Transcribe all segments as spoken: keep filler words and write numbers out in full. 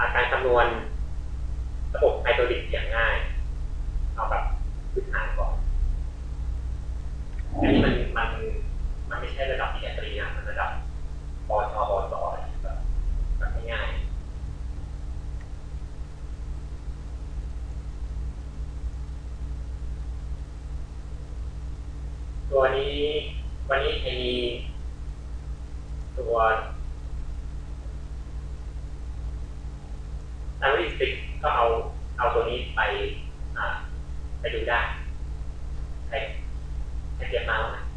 การคำนวณระบบไฮดรอลิกอย่างง่ายเอาแบบพื้นฐานก่อนอันนี้มันมันมันไม่ใช่ระดับปริญญาตรีนะมันระดับปอชปอสอะไรแบบแบบง่ายตัวนี้วันนี้มีตัวอันวิสติกก็เอาเอาตัวนี้ไปอ่าไปดูได้ใช้ใช้เก็บมาแล้วนะ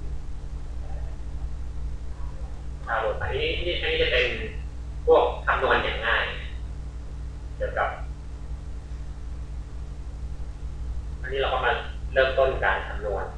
ดาวน์โหลดไปอันนี้อันนี้จะเป็นพวกคำนวณอย่างง่ายเกี่ยวกับอันนี้เราก็มาเริ่มต้นการคำนวณ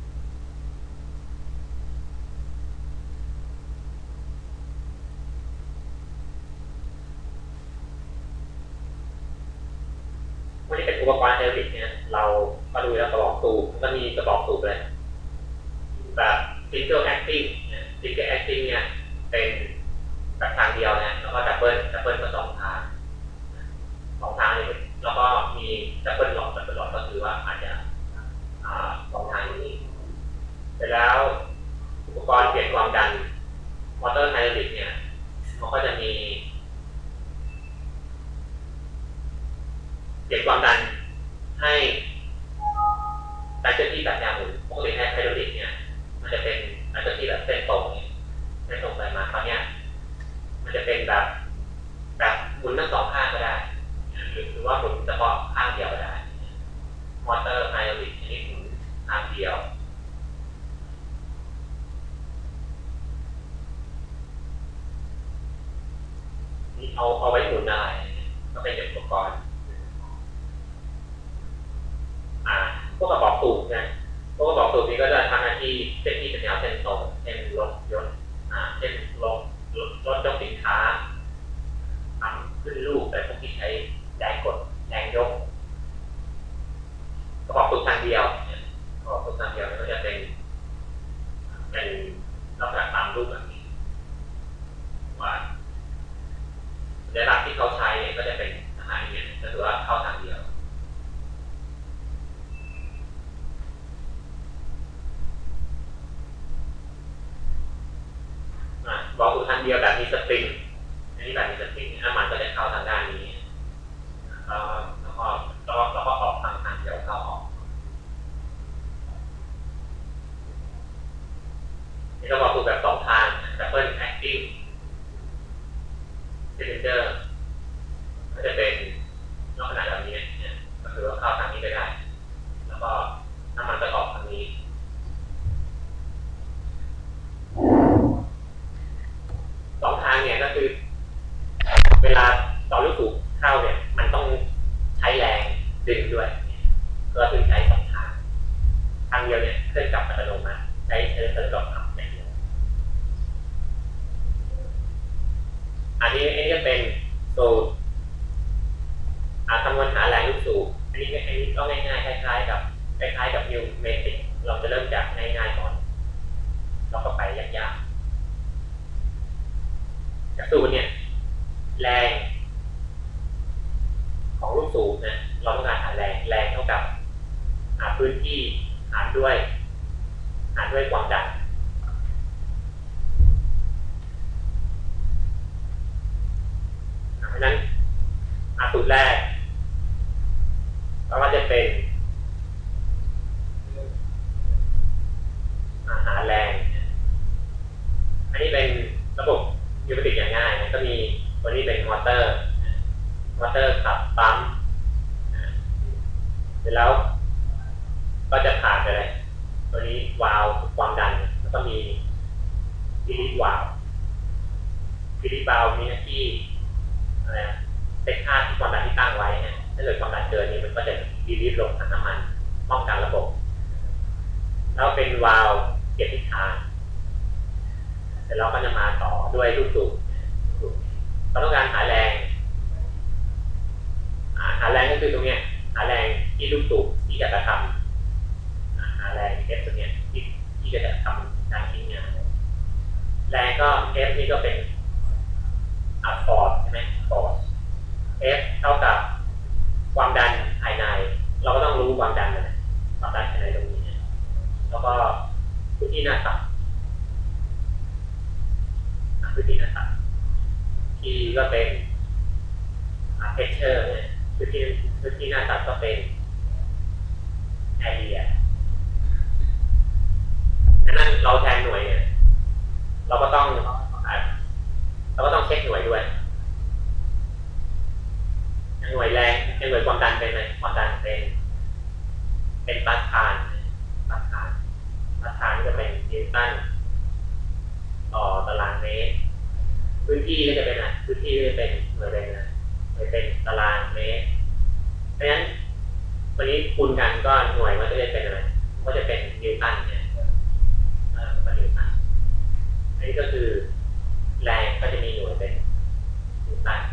วันนี้เป็นอุปกรณ์ไฮดรอลิกเนี่ยเรามาดูแล้วกระบอกสูบก็มีกระบอกสูบเลยแบบ single acting single acting เนี่ยเป็นแบบทางเดียวนะแล้วก็ดับเบิลดับเบิลก็สองทางสองทางนี้แล้วก็มีดับเบิลหลอดดับเบิลหลอดก็คือว่าอาจจะสองทางนี้เสร็จแล้วอุปกรณ์เปลี่ยนความดันมอเตอร์ไฮดรอลิกเนี่ยมันก็จะมีเปลี่ยนความดันให้การเคลื่อนที่แบบแนวหมุนปกติไฮดรอลิกเนี่ยมันจะเป็นการเคลื่อนที่แบบเส้นตรงเส้นตรงไปมาคราวนี้มันจะเป็นแบบแบบหมุนทั้งสองข้างก็ได้หรือว่าหมุนเฉพาะข้างเดียวก็ได้มอเตอร์ไฮดรอลิกชนิดหมุนข้างเดียวนี่เอาเอาไว้หมุนได้ก็เป็นอุปกรณ์พวกกระบอกสูบเนี่ยพวกกระบอกสูบนี้ก็จะทำหน้าที่เส้นที่เป็นแนวเส้นตรงเช่นรถยนต์อ่าเช่นรถรถรถยกสินค้าทำขึ้นลูกแต่พวกที่ใช้แรงกดแรงยกกระบอกสูบทางเดียวกระบอกสูบทางเดียวก็จะเป็นเป็นลักษณะตามรูปแบบนี้ว่าในหลักที่เขาใช้เนี่ยก็จะเป็นทางนี้ก็คือว่าเข้าทางเดียวบอกคือทางเดียวแบบมีสปริงอันนี้แบบมีสปริงน้ำมันก็จะเข้าทางด้านนี้แล้วแล้วก็แล้วก็ออกทางทางเดียวเข้าออกนี่ก็บอกคือแบบสองทาง double acting cylinder ก็จะเป็นลักษณะแบบนี้เนี่ยก็คือว่าเข้าทางนี้ไปได้แล้วก็น้ำมันจะออกทางนี้สองทางเนี่ยก็คือเวลาต่อลูกสูบเข้าเนี่ยมันต้องใช้แรงดึงด้วยก็คือใช้สองทางทางเดียวเนี่ยเคลื่อนกลับอัตโนมัติใช้เคลื่อนกลับขับอย่างเดียวอันนี้อันนี้จะเป็นสูตรคำนวณหาแรงลูกสูบอันนี้อันนี้ก็ง่ายๆคล้ายๆกับคล้ายๆกับนิวเมติกเราจะเริ่มจากง่ายๆก่อนแล้วก็ไปยากๆจากสูตรเนี่ยแรงของลูกสูบนะเราต้องการหาแรงแรงเท่ากับพื้นที่หารด้วยหารด้วยความดันเพราะนั้นสูตรแรกเราก็จะเป็นหาแรงอันนี้เป็นระบบยูนิติอย่างง่ายนะก็มีตัวนี้เป็นมอเตอร์มอเตอร์ขับปั๊มเสร็จแล้วก็จะผ่านไปเลยตัวนี้วาล์วความดันแล้วก็มีฟิลิปวาล์วฟิลิปวาล์วมีหน้าที่อะไรเป็นค่าที่ความดันที่ตั้งไว้นะถ้าเกิดความดันเกินนี้มันก็จะฟิลิปลงทางน้ำมันป้องกันระบบแล้วเป็นวาล์วเก็บทิศทางเสร็จแล้วก็จะมาต่อด้วยลูกสูบเราต้องการหาแรงหาแรงก็คือตรงนี้หาแรงที่ลูกสูบที่จะกระทำหาแรงเอฟตรงนี้ที่ที่จะทำการทิ้งงานแรงก็เอฟนี่ก็เป็นฟอร์สใช่ไหมฟอร์ส F เท่ากับความดันภายในเราก็ต้องรู้ความดันนะความดันภายในตรงนี้นะแล้วก็พื้นที่หน้าตัดพื้นที่หน้าตัดที่ก็เป็นเพชเชอร์เนี่ยพื้นที่พื้นที่หน้าตัดก็เป็นแอเรียดังนั้นเราแทนหน่วยเนี่ยเราก็ต้องเราก็ต้องเช็คหน่วยด้วยหน่วยแรงหน่วยความดันเป็นไงความดันเป็นเป็นปาสคาลปาสคาลปาสคาลก็เป็นนิวตันต่อตารางเมตรพื้นที่ก็จะเป็นอะไรพื้นที่ก็จะเป็นหน่วยเป็นอะไรหน่วยเป็นตารางเมตรเพราะฉะนั้นวันนี้คูณกันก็หน่วยมันก็จะเป็นอะไรก็จะเป็นนิวตันเนี่ยเออเป็นนิวตันอันนี้ก็คือแรงก็จะมีหน่วยเป็นนิวตัน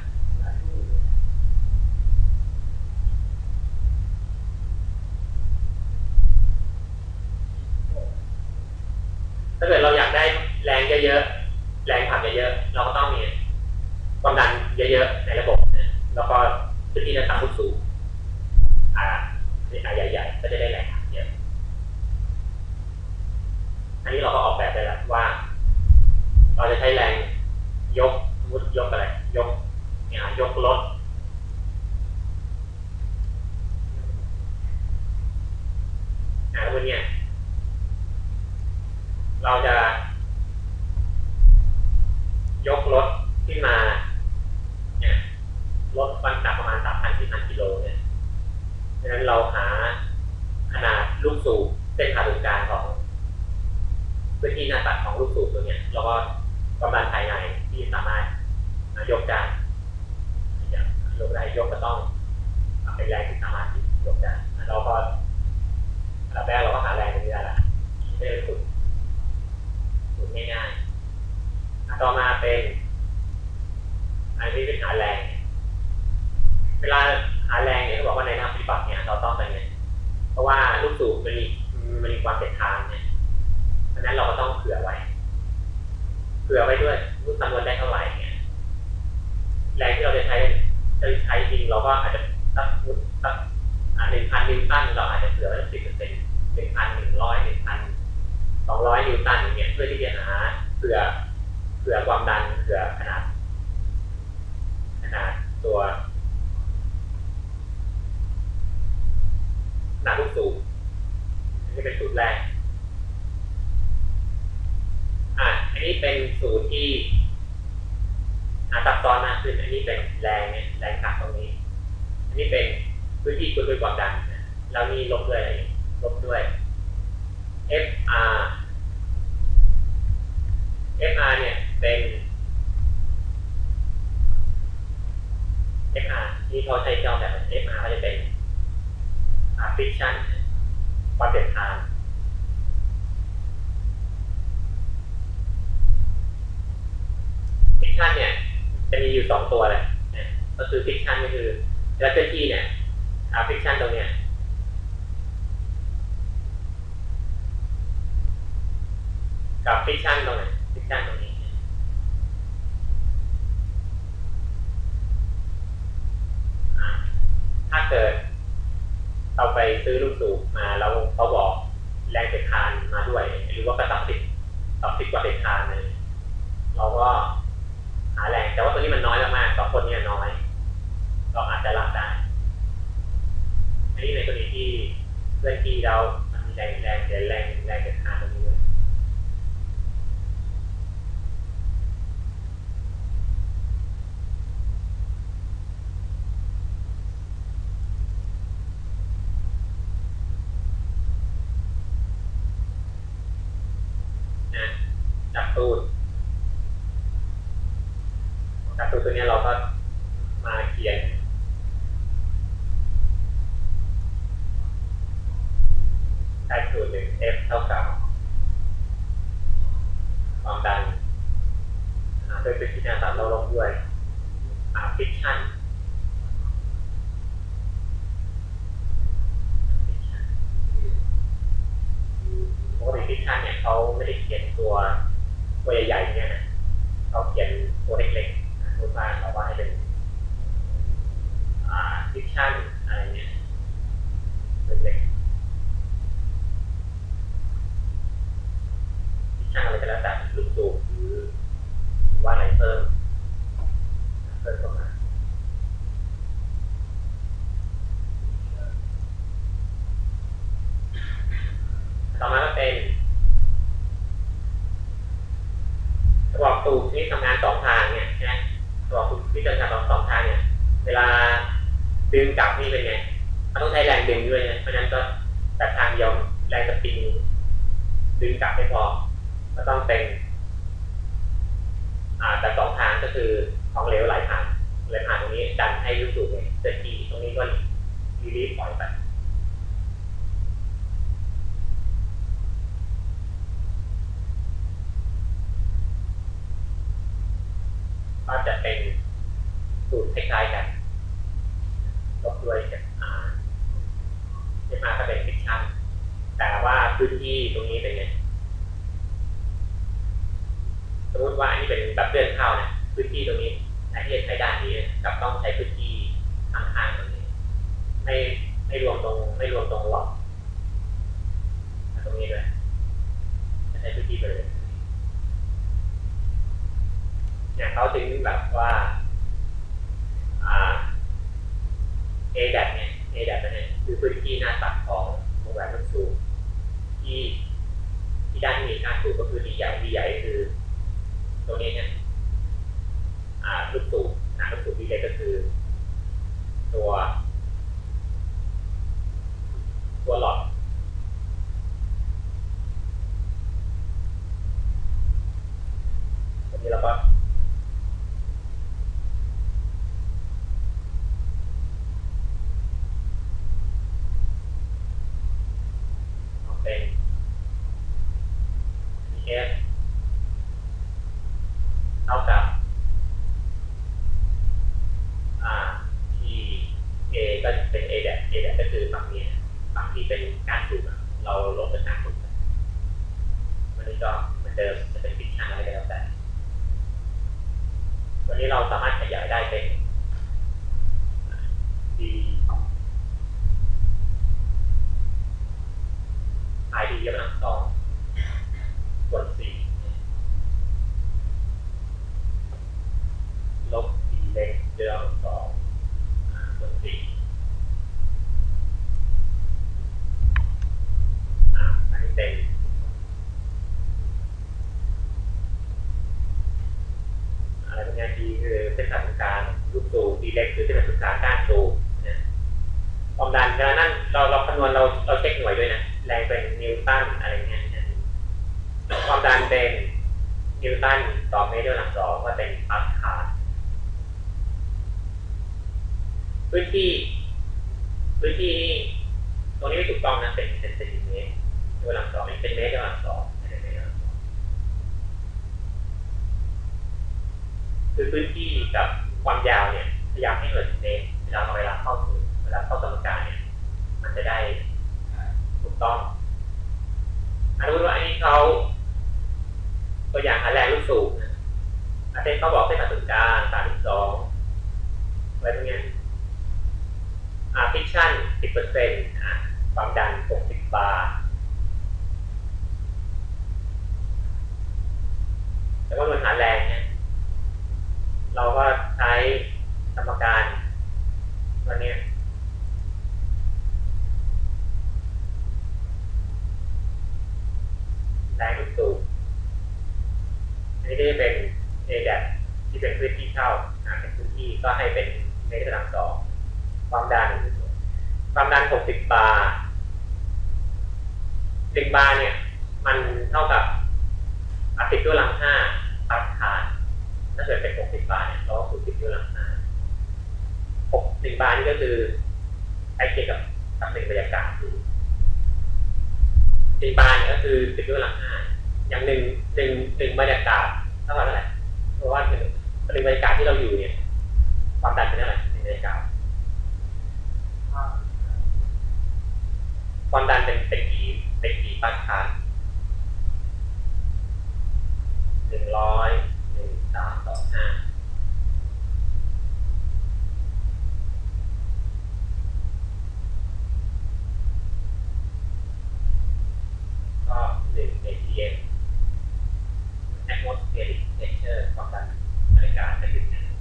ถ้าเกิดเราอยากได้แรงเยอะๆแรงผลักเยอะๆเราก็ต้องมีความดันเยอะๆในระบบนะแล้วก็พื้นที่หน้าตัดสูงอ่าใหญ่ๆก็จะได้แรงผลักเยอะอันนี้เราก็ออกแบบได้แล้วว่าเราจะใช้แรงยกสมมติยกอะไรยกเนี่ยยกรถอ่าวันนี้เราจะยกรถขึ้นมาเนี่ยรถมันหนักประมาณ สามพัน สี่พัน กิโลเนี่ยดังนั้นเราหาขนาดลูกสูบเส้นผ่าศูนย์กลางของพื้นที่หน้าตัดของลูกสูบตัวเนี้ยเราก็กำลังภายในที่สามารถยกได้ยกได้ยกก็ต้องเป็นแรงที่สามารถยกได้เราก็อันดับแรกเราก็หาแรงตรงนี้ได้ละไม่ได้ฝึกฝึกง่ายๆต่อมาเป็นอันนี้เป็นหาแรงเวลาหาแรงเนี่ยเขาบอกว่าในทางปฏิบัติเนี่ยเราต้องเป็นไงเพราะว่าลูกสูบมันมีมันมีความเป็นทางเนี่ยเพราะนั้นเราก็ต้องเผื่อไว้เผื่อไว้ด้วยลูกคำนวณได้เท่าไหร่เนี่ยแรงที่เราจะใช้จะใช้จริงเราก็อาจจะสักสักหนึ่งพันนิวตันเราอาจจะเผื่อไว้สิบเปอร์เซ็นต์หนึ่งพันหนึ่งร้อยหนึ่งพันสองร้อยนิวตันอย่างเงี้ยเพื่อที่จะหาเผื่อเผื่อความดันเผื่อขนาดขนาดตัวขนาดลูกสูบอันนี้เป็นสูตรแรกอ่ะอันนี้เป็นสูตรที่ซับซ้อนมากขึ้นอันนี้เป็นแรงเนี่ยแรงขับตรงนี้อันนี้เป็นพื้นที่คุณด้วยความดันแล้วนี่ลบด้วยอะไรลบด้วย F R F R เนี่ยเป็น F R ที่เขาใช้เจ้าแบบ F R ก็จะเป็น friction ความเปลี่ยนทางfriction เนี่ยจะมีอยู่สองตัวเลยก็คือ friction ก็คือแล้วเคลื่อนที่เนี่ย friction ตรงเนี้ยกับ friction ตรงไหน friction ตรงนี้ถ้าเกิดเราไปซื้อลูกสูบมาแล้วเขาบอกแรงเสียดทานมาด้วยหรือว่ากระตับติดตับติดกว่าเสียดทานเลยเราก็หาแรงแต่ว่าตัวนี้มันน้อยมากๆสองคนนี้น้อยเราอาจจะรับได้อันนี้ในกรณีที่เพื่อนที่เรามันมีแรงแรงเสียแรงแรงเสียดทานตรงนี้ด้วยจับตูดจับตูดตัวนี้เราก็มาเขียนได้สูตรหนึ่ง F เท่ากับความดันโดยเป็นที่หน้าตัดเราลงด้วย frictionปกติ friction เนี่ยเขาไม่ได้เขียนตัวตัวใหญ่ๆเนี่ยนะเขาเขียนตัวเล็กๆพูดว่าเราว่าให้เป็นเวลาดึงกลับนี่เป็นไงมันต้องใช้แรงดึงด้วยนะเพราะนั้นก็แต่ทางยอมแรงสปริงดึงกลับไม่พอก็ต้องเป็นอ่าแต่สองทางก็คือของเหลวไหลผ่านไหลผ่านตรงนี้ดันให้ลูกสูบเนี่ยเกิดทีตรงนี้ก็รีลีฟปล่อยไปก็จะเป็นสูตรคล้ายๆกันลบด้วยกับอ่าเรียกมาก็เป็นฟิกชันแต่ว่าพื้นที่ตรงนี้เป็นไงสมมติว่าอันนี้เป็นแบบเลื่อนเข้านะพื้นที่ตรงนี้ใช้ที่ใช้ด้านนี้กับต้องใช้พื้นที่ข้างๆตรงนี้ไม่ไม่รวมตรงไม่รวมตรงหลอดตรงนี้ด้วยใช้พื้นที่ไปเลยเนี่ยเขาถึงแบบว่าอ่า A แดดเนี่ย A แดดเนี่ยคือพื้นที่หน้าตัดของวงแหวนลูกสูบที่ที่ด้านที่มีค่าสูบก็คือ D ใหญ่ D ใหญ่คือตรงนี้เนี่ยอ่าลูกสูบหน้าลูกสูบ D เล็กก็คือตัวตัวหลอดตรงนี้เราก็เป็น F เท่ากับอ่า T A ก็เป็น A แดด A แดดก็คือฝั่งนี้ฝั่งที่เป็นก้านสูบเราลบเป็นก้านสูบวันนี้ก็เหมือนเดิมจะเป็นฟิกชันอะไรก็แล้วแต่วันนี้เราสามารถขยายได้เป็น D I D ยกกำลังสองส่วนสี่ลบ D เล็กยกกำลังสองส่วนสี่อ่าอันนี้เป็นอะไรพวกนี้ D คือเส้นผ่าศูนย์กลางลูกสูบ D เล็กคือเส้นผ่าศูนย์กลางก้านสูบเนี่ยความดันเวลานั่นเราเราคำนวณเราเราเช็คหน่วยด้วยนะแรงเป็นนิวตันอะไรเงี้ยความดันเป็นนิวตันต่อเมตรยกกำลังสองว่าเป็นปาสคาลพื้นที่พื้นที่ตรงนี้ไม่ถูกต้องนะเป็นเซนติเมตรยกกำลังสองเป็นเมตรยกกำลังสองไม่ใช่เมตรยกกำลังสองคือพื้นที่กับความยาวเนี่ยพยายามให้เหมือนเมตรเวลาเวลาเข้าสู่เวลาเข้าสมการเนี่ยมันจะได้ถูกต้องอันนี้ว่าอันนี้เขาตัวอย่างหาแรงลูกสูบอาเส้นเขาบอกเส้นผ่าศูนย์กลางสามสิบสองไว้ตรงนี้อ่าฟิกชั่นสิบเปอร์เซ็นต์อ่าความดันหกสิบบาร์แต่ว่ามันหาแรงเนี่ยเราก็ใช้สมการตัวนี้แรงลูกสูบอันนี้ก็จะเป็น A แดดที่เป็นพื้นที่เข้าเป็นพื้นที่ก็ให้เป็นเมตรกำลังสองความดันความดันหกสิบบาร์หนึ่งบาร์เนี่ยมันเท่ากับสิบยกกำลังห้าปาสคาลถ้าเกิดเป็นหกสิบบาร์เนี่ยเราก็คือสิบยกกำลังห้าหกหนึ่งบาร์นี่ก็คือใช้เกี่ยวกับกับหนึ่งบรรยากาศคือหนึ่งบาร์เนี่ยก็คือสิบยกกำลังห้าอย่างหนึ่งหนึ่งหนึ่งบรรยากาศเท่ากับเท่าไหร่เพราะว่าหนึ่งหนึ่งบรรยากาศที่เราอยู่เนี่ยความดันเป็นเท่าไหร่หนึ่งบรรยากาศความดันเป็นเป็นกี่เป็นกี่ปาสคาลหนึ่งร้อยหนึ่งสามสองห้าก็หนึ่ง เอ ที เอ็ม atmospheric pressure ความดันบรรยากาศจะอยู่ที่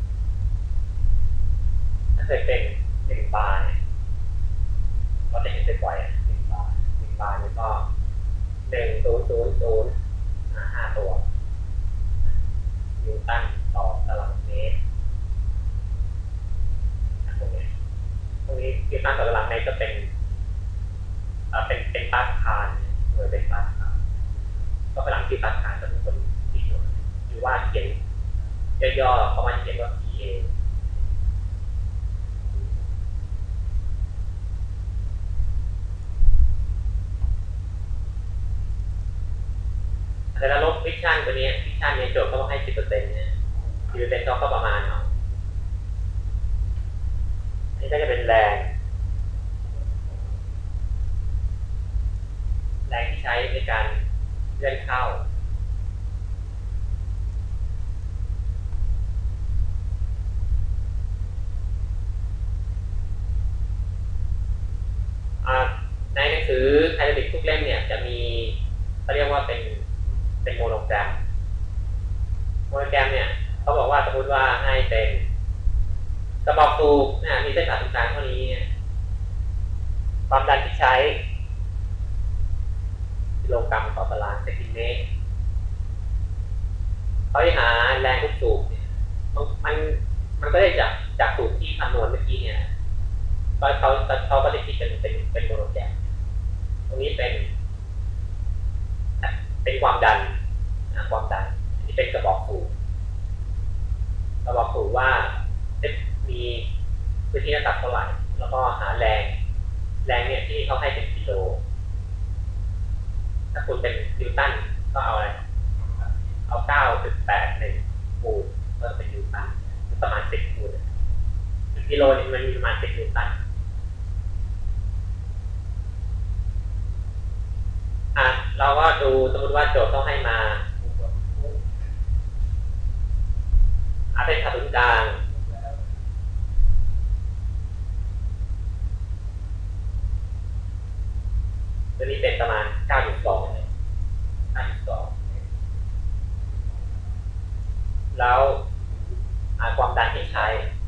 ถ้าเกิดเป็นหนึ่งบาร์เนี่ยก็จะเห็นได้บ่อยหนึ่งบาร์หนึ่งบาร์นี่ก็หนึ่งศูนย์ศูนย์ศูนย์ห้าตัวนิวตันต่อตารางเมตรชันตัวนี้ฟิกชันเนี่ยโจทย์เขาต้องให้สิบเปอร์เซ็นต์เนี่ยสิบเปอร์เซ็นต์ก็ประมาณเนาะนี่ก็จะเป็นแรงแรงที่ใช้ในการเลื่อนเข้าในหนังสือไฮดรอลิกทุกเล่มเนี่ยจะมีเขาเรียกว่าเป็นเป็นโมโนแกรมโมโนแกรมเนี่ยเขาบอกว่าสมมติว่าให้เป็นกระบอกสูบนะมีเส้นผ่าศูนย์กลางเท่านี้เนี่ยความดันที่ใช้กิโลกรัมต่อตารางเซนติเมตรเขาจะหาแรงทุกสูบเนี่ยมันมันก็ได้จากจากสูตรที่คำนวณเมื่อกี้เนี่ยก็เขาเขาก็จะคิดเป็นเป็นเป็นโมโนแกรมตรงนี้เป็นเป็นความดันนะความดันที่เป็นกระบอกสูบกระบอกสูบว่ามีพื้นที่หน้าตัดเท่าไหร่แล้วก็หาแรงแรงเนี่ยที่เขาให้เป็นกิโลถ้าคุณเป็นนิวตันก็เอาอะไรเอา เก้าจุดแปดหนึ่ง คูณก็เป็นนิวตันประมาณสิบคูณกิโลนี่มันมีประมาณสิบนิวตันอ่ะเราก็ดูสมมติว่าโจทย์ต้องให้มาอาเป็นผ่าศูนย์กลางตัวนี้เป็นประมาณ เก้าจุดสอง เก้าจุดสอง แล้วความดันที่ใช้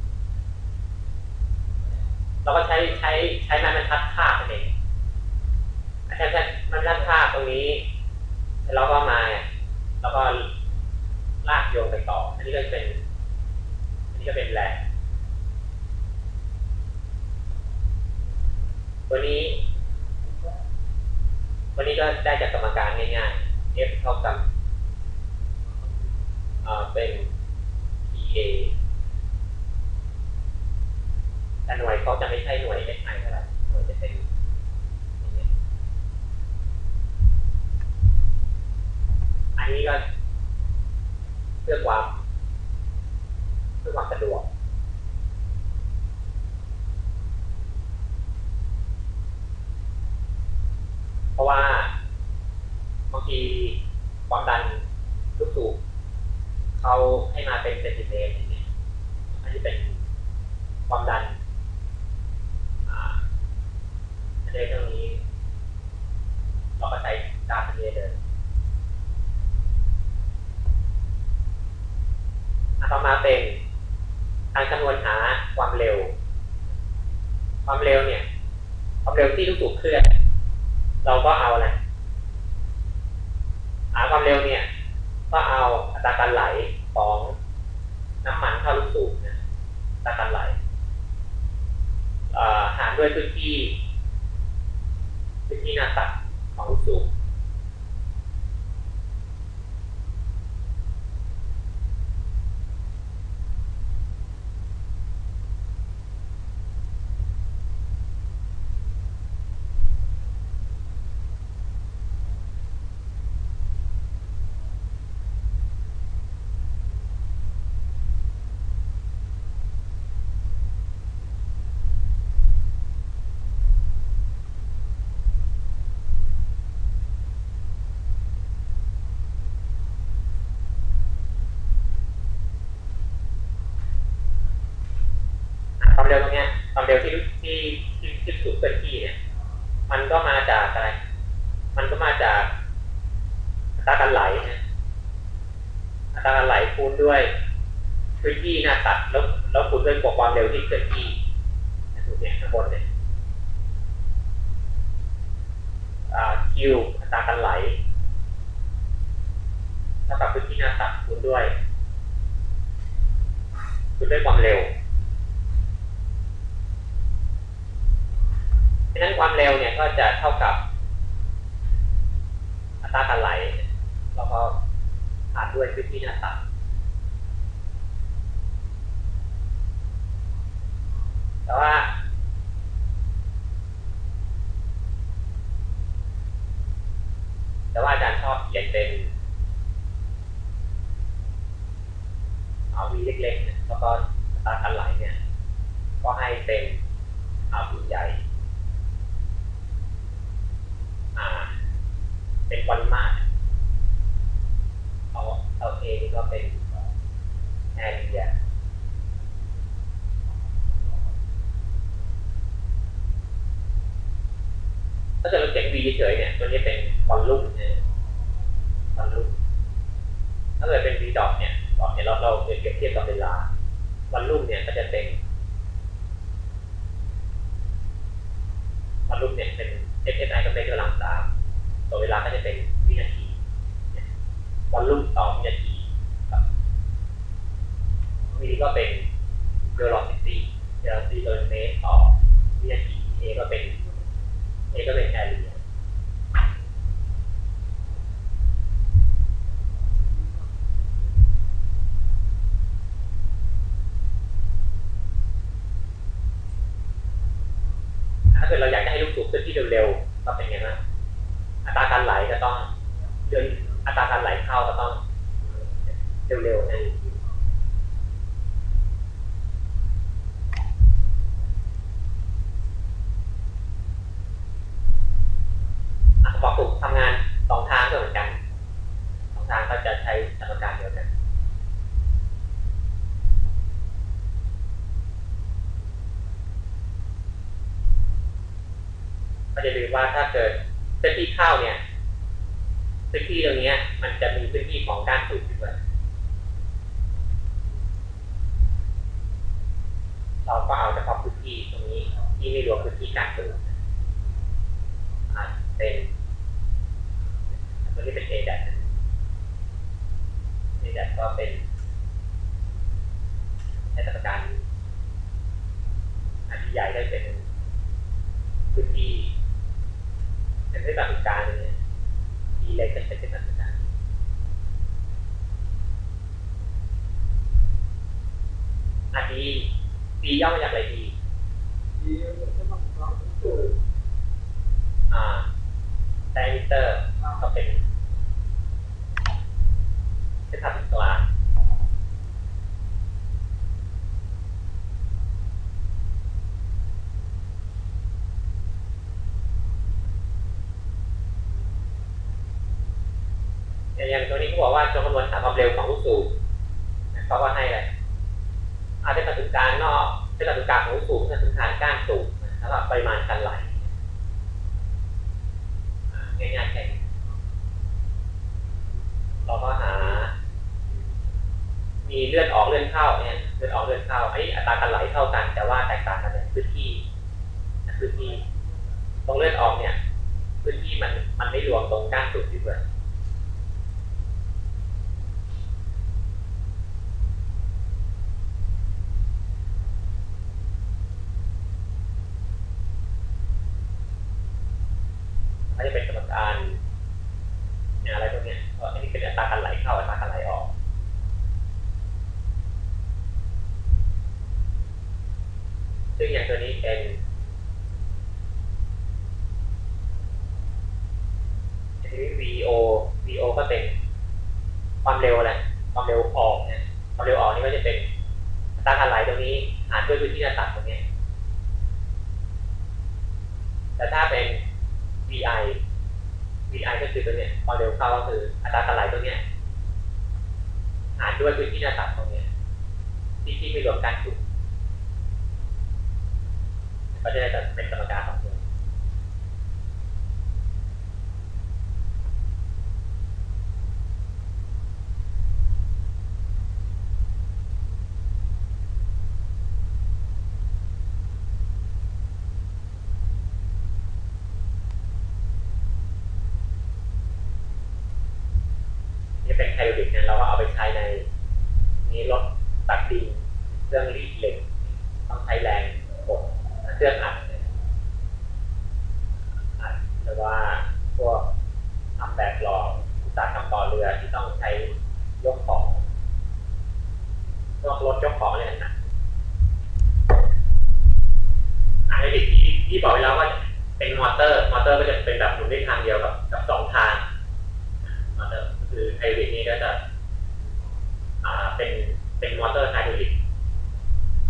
เราก็ใช้ใช้ใช้ไม้บรรทัดภาพนั่นเองใช้ไม้บรรทัดภาพตรงนี้เราก็มาแล้วก็ลากโยงไปต่ออันนี้ก็เป็นอันนี้ก็เป็นแรงตัวนี้วันนี้ก็ได้จากสมการง่ายๆ F เท่ากับเป็น พี เอ แต่หน่วยเขาจะไม่ใช่หน่วย เอส ไอ เท่าไหร่หน่วยจะเป็นอย่างนี้อันนี้ก็เพื่อความเพื่อความสะดวกเพราะว่าบางทีความดันลูกสูบเขาให้มาเป็นเซนติเมตรอย่างนี้อันนี้เป็นความดันอันนี้ตรงนี้เราก็ใช้ดาตาเบสเลยต่อมาเป็นการคำนวณหาความเร็วความเร็วเนี่ยความเร็วที่ลูกสูบเคลื่อนเราก็เอาอะไรหาความเร็วเนี่ยก็เอาอัตราการไหลของน้ำมันเข้าลูกสูบนะอัตราการไหลหารด้วยพื้นที่พื้นที่หน้าตัดของลูกสูบความเร็วตรงนี้ความเร็วที่ที่ที่ที่สูบเคลื่อนที่เนี่ยมันก็มาจากอะไรมันก็มาจากอัตราการไหลนะอัตราการไหลคูณด้วยพื้นที่หน้าตัดแล้วแล้วคูณด้วยความเร็วที่เคลื่อนที่สูบเนี่ยข้างบนเนี่ยคิวอัตราการไหลเท่ากับพื้นที่หน้าตัดคูณด้วยคูณด้วยความเร็วฉะนั้นความเร็วเนี่ยก็จะเท่ากับอัตราการไหลแล้วก็หารด้วยพื้นที่หน้าตัดแต่ว่าแต่ว่าอาจารย์ชอบเขียนเป็นตราการไหลเนี่ยก็ให้เป็นอ่าบุญใหญ่อ่าเป็นปริมาตรเอาเอาเอนี่ก็เป็นแอเรียถ้าเกิดเราเขียน v เฉยเนี่ยตัวนี้เป็นวอลลุ่มเนี่ยวอลลุ่มถ้าเกิดเป็น v ดอทเนี่ยดอทเนี่ยเราเราเปรียบเทียบกับเวลาวอลลุ่มเนี่ยก็จะเป็นวอลลุ่มเนี่ยเป็น เอส เอส ไอ ก็เป็นกำลังสามตัวเวลาก็จะเป็นวินาทีวอลลุ่มต่อวินาทีครับวีก็เป็น velocity velocity โดยเมตรต่อวินาที a ก็เป็น a ก็เป็น area ถ้าเกิดเราอยากจะให้ลูกสูบเคลื่อนที่เร็วๆก็เป็นไงนะอัตราการไหลก็ต้องเดินอัตราการไหลเข้าก็ต้องเร็วๆนะกระบอกสูบทำงานสองทางก็เหมือนกันสองทางก็จะใช้สมการเดียวกันก็จะลืมว่าถ้าเกิดเส้นที่เข้าเนี่ยพื้นที่ตรงนี้มันจะมีพื้นที่ของก้านสูบอยู่ด้วยเราก็เอาเฉพาะพื้นที่ตรงนี้ที่ไม่รวมพื้นที่ก้านสูบเป็นตัวนี้เป็น A ดัด A ดัดก็เป็นในสถานการณ์อันที่ใหญ่ได้เป็นพื้นที่เป็นที่แบบการเนี่ยดีเล็กก็เป็นที่แบบการอันนี้ดีย่อมาจากอะไรดีอ่าไดมิเตอร์ก็เป็นเส้นผ่าศูนย์กลางอย่างตัวนี้เขาบอกว่าจงคำนวณหาความเร็วของลูกสูบเขาก็ให้เลยอาจจะเป็นศูนย์กลางนอกเป็นศูนย์กลางของลูกสูบเป็นศูนย์กลางก้านสูบแล้วก็ปริมาณการไหลง่ายๆแค่นี้เราก็หามีเลื่อนออกเลื่อนเข้าเนี่ยเลื่อนออกเลื่อนเข้าไอ้อัตราการไหลเท่ากันแต่ว่าแตกต่างกันในพื้นที่พื้นที่ตรงเลื่อนออกเนี่ยพื้นที่มันมันไม่รวมตรงก้านสูบอยู่ด้วยก็จะเป็นสมการเนี่ยอะไรพวกนี้ก็อันนี้เป็นอัตราการไหลเข้าอัตราการไหลออกซึ่งอย่างตัวนี้เป็น วี โอ วี โอ ก็เป็นความเร็วอะไรความเร็วออกเนี่ยความเร็วออกนี่ก็จะเป็นอัตราการไหลตรงนี้หารด้วยพื้นที่หน้าตัดตรงนี้แต่ถ้าเป็น วี ไอ วี ไอ ก็คือตัวเนี้ยความเร็วเข้าก็คืออัตราการไหลตรงเนี้ยหารด้วยพื้นที่หน้าตัดตรงเนี้ยที่ที่ไม่รวมการสูบก็จะได้เป็นสมการของตัวเป็นไฮดรอลิกเนี่ยเราก็เอาไปใช้ในนี้รถตักดินเครื่องรีดเหล็กต้องใช้แรงกดเครื่องอัดอัดหรือว่าพวกทำแบบหล่ออุตสาหกรรมต่อเรือที่ต้องใช้ยกของพวกรถยกของอะไรต่างๆไฮดรอลิกที่ที่บอกไว้แล้วว่าเป็นมอเตอร์มอเตอร์ก็จะเป็นแบบหมุนได้ทางเดียวกับกับสองทางมอเตอร์คือไฮดรอลิกนี่ก็จะอ่าเป็นเป็นมอเตอร์ไฮดรอลิก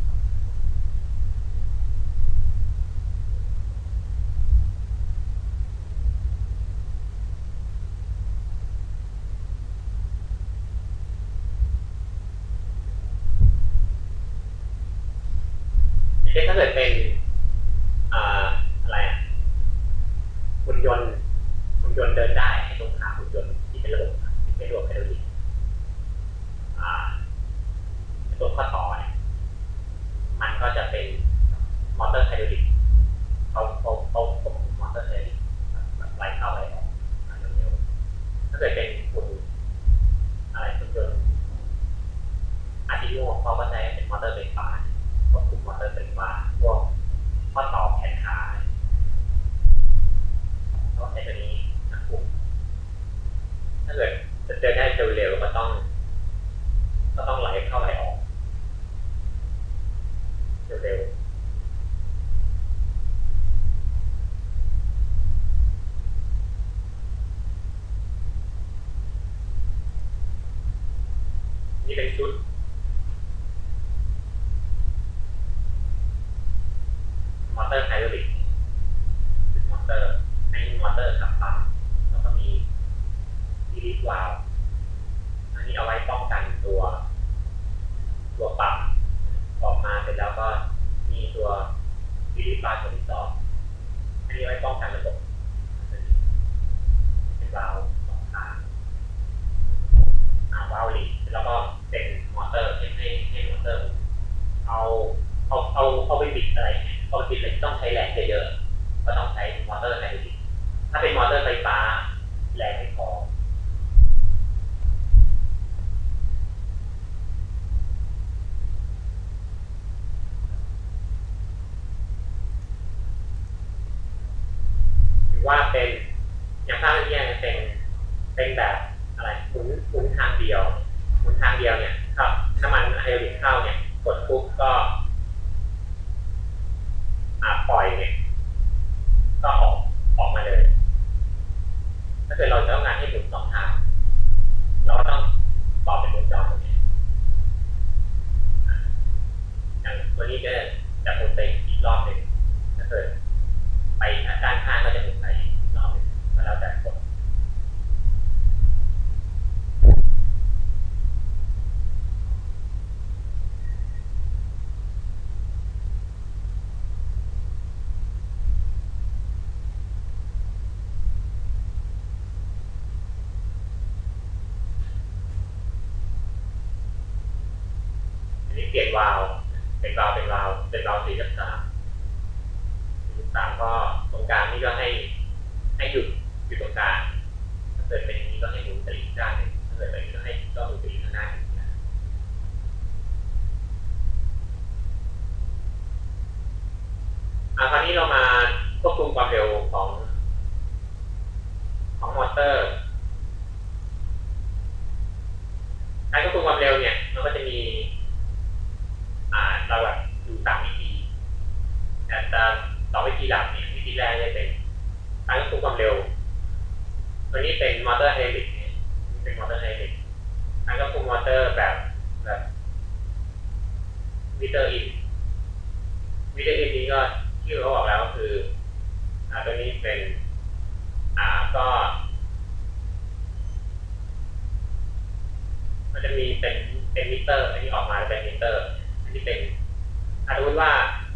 เกิดเป็นอ่าอะไรอ่ะหุ่นยนต์หุ่นยนต์เดินได้ให้ตรงขาหุ่นยนต์ที่เป็นระบบที่เป็นระบบไฮดรอลิกอ่าตัวข้อต่อเนี่ยมันก็จะเป็นมอเตอร์ไฮดรอลิกเขาเขาเขาควบคุมมอเตอร์ไฮดรอลิกแบบไหลเข้าไหลออกเร็วๆถ้าเกิดเป็นหุ่นอะไรหุ่นยนต์อาร์ติโมเขาก็ใช้เป็นมอเตอร์ไฟฟ้าควบคุมมอเตอร์ไฟฟ้าพวกข้อต่อแขนขาก็ใช้ตัวนี้นะคุมถ้าเกิดจะเดินได้เร็วๆก็ต้องก็ต้องไหลเข้าไหลออกเร็วๆนี่เป็นชุดมอเตอร์ไฮดรอลิกมอเตอร์ในมอเตอร์ขับปั๊มแล้วก็มีดีลิฟวาล์วอันนี้เอาไว้ป้องกันตัวตัวปั๊มออกมาเสร็จแล้วก็มีตัวดีลิฟวาล์วตัวที่สองอันนี้ไว้ป้องกันระบบเป็นวาล์วสองทางวาล์วลีดแล้วก็เป็นมอเตอร์ให้ให้ให้มอเตอร์เอาเอาเอาเอาไปบิดอะไรเอาไปบิดเลยต้องใช้แรงเยอะๆก็ต้องใช้มอเตอร์ไฮดรอลิกถ้าเป็นมอเตอร์ไฟฟ้าแรงไม่พอหรือว่าเป็นอย่างภาพที่เนี่ยเป็นเป็นแบบอะไรหมุนหมุนทางเดียวหมุนทางเดียวเนี่ยครับน้ำมันไฮดรอลิกเข้าเนี่ยกดปุ๊บก็อ่าปล่อยเนี่ยก็ออกออกมาเลยถ้าเกิดเราจะต้องการให้หมุนสองทางเราก็ต้องต่อเป็นวงจรตรงนี้อย่างตัวนี้ก็จะหมุนไปอีกรอบหนึ่งถ้าเกิดไปด้านข้างก็จะหมุนไปอีกรอบหนึ่งก็แล้วแต่กดเปลี่ยนวาล์วเป็นวาล์วเป็นวาล์วเป็นวาล์วสี่กับสามสี่กับสามก็ตรงกลางนี่ก็ให้ให้หยุดอยู่ตรงกลางถ้าเกิดเป็นอย่างนี้ก็ให้หมุนไปอีกด้านหนึ่งถ้าเกิดเป็นอย่างนี้ก็ให้ก็หมุนไปอีกข้างหน้าหนึ่งอ่ะคราวนี้เรามาควบคุมความเร็วของของมอเตอร์การควบคุมความเร็วเนี่ยมันก็จะมีเราแบบดูสามวิธีแต่สองวิธีหลักเนี่ยวิธีแรกจะเป็นการควบคุมความเร็วตัวนี้เป็นมอเตอร์ไฮดรอลิกเนี่ยเป็นมอเตอร์ไฮดรอลิกการควบคุมมอเตอร์แบบแบบมิเตอร์อินมิเตอร์อินนี้ก็ที่เขาบอกแล้วก็คืออ่าตัวนี้เป็นอ่าก็มันจะมีเป็นเป็นมิเตอร์อันนี้ออกมาเป็นมิเตอร์ที่เป็นถ้าสมมติว่า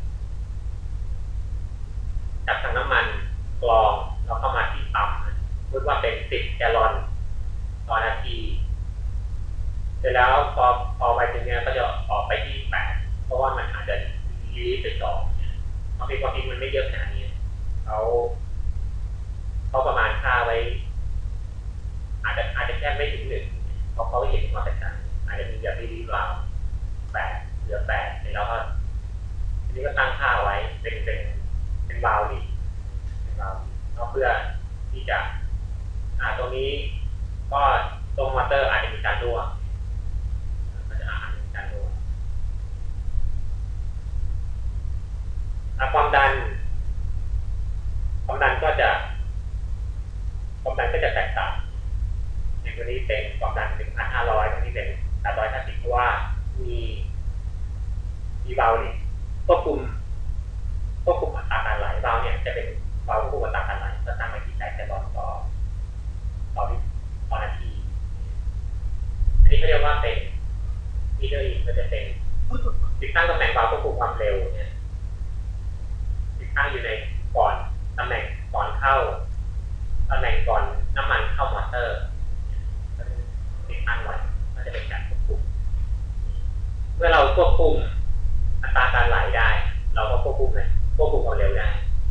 จับถังน้ำมันกรองเราเข้ามาที่ปั๊มสมมติว่าเป็นสิบแกลลอนต่อนาทีเสร็จแล้วพอพอไปถึงเนี้ยก็จะออกไปที่แปดเพราะว่ามันอาจจะรีลิสไปสองบางทีความจริงมันไม่เยอะขนาดนี้เขาเขาประมาณค่าไว้อาจจะอาจจะแค่ไม่ถึงหนึ่งเพราะเขาเห็นความแตกต่างอาจจะมีแบบรีลิสเราแปดเหลือแปดแล้วก็ทีนี้ก็ตั้งค่าไว้เป็นเป็นเป็นวาล์วลีเป็นวาล์วก็เพื่อที่จะอ่าตรงนี้ก็ตรงมอเตอร์อาจจะมีการรั่วก็จะอาจจะมีการรั่วความดันความดันก็จะความดันก็จะแตกต่างในตัวนี้เป็นความดัน หนึ่งพันห้าร้อย ตัวนี้เป็น แปดร้อยห้าสิบ เพราะว่ามีมีวาล์วลีดควบคุมควบคุมอัตราการไหลวาล์วเนี่ยจะเป็นวาล์วควบคุมอัตราการไหลก็ตั้งไว้ที่แปดแกลลอนต่อต่อต่อนาทีอันนี้เขาเรียกว่าเป็นมิเตอร์อินก็จะเป็นติดตั้งตำแหน่งวาล์วควบคุมความเร็วเนี่ยตั้งอยู่ในก่อนตำแหน่งก่อนเข้าตำแหน่งก่อนน้ำมันเข้ามอเตอร์ติดตั้งไว้ก็จะเป็นการควบคุมเมื่อเราควบคุมอัตราการไหลได้เราก็ควบคุมเลยควบคุมความเร็วได้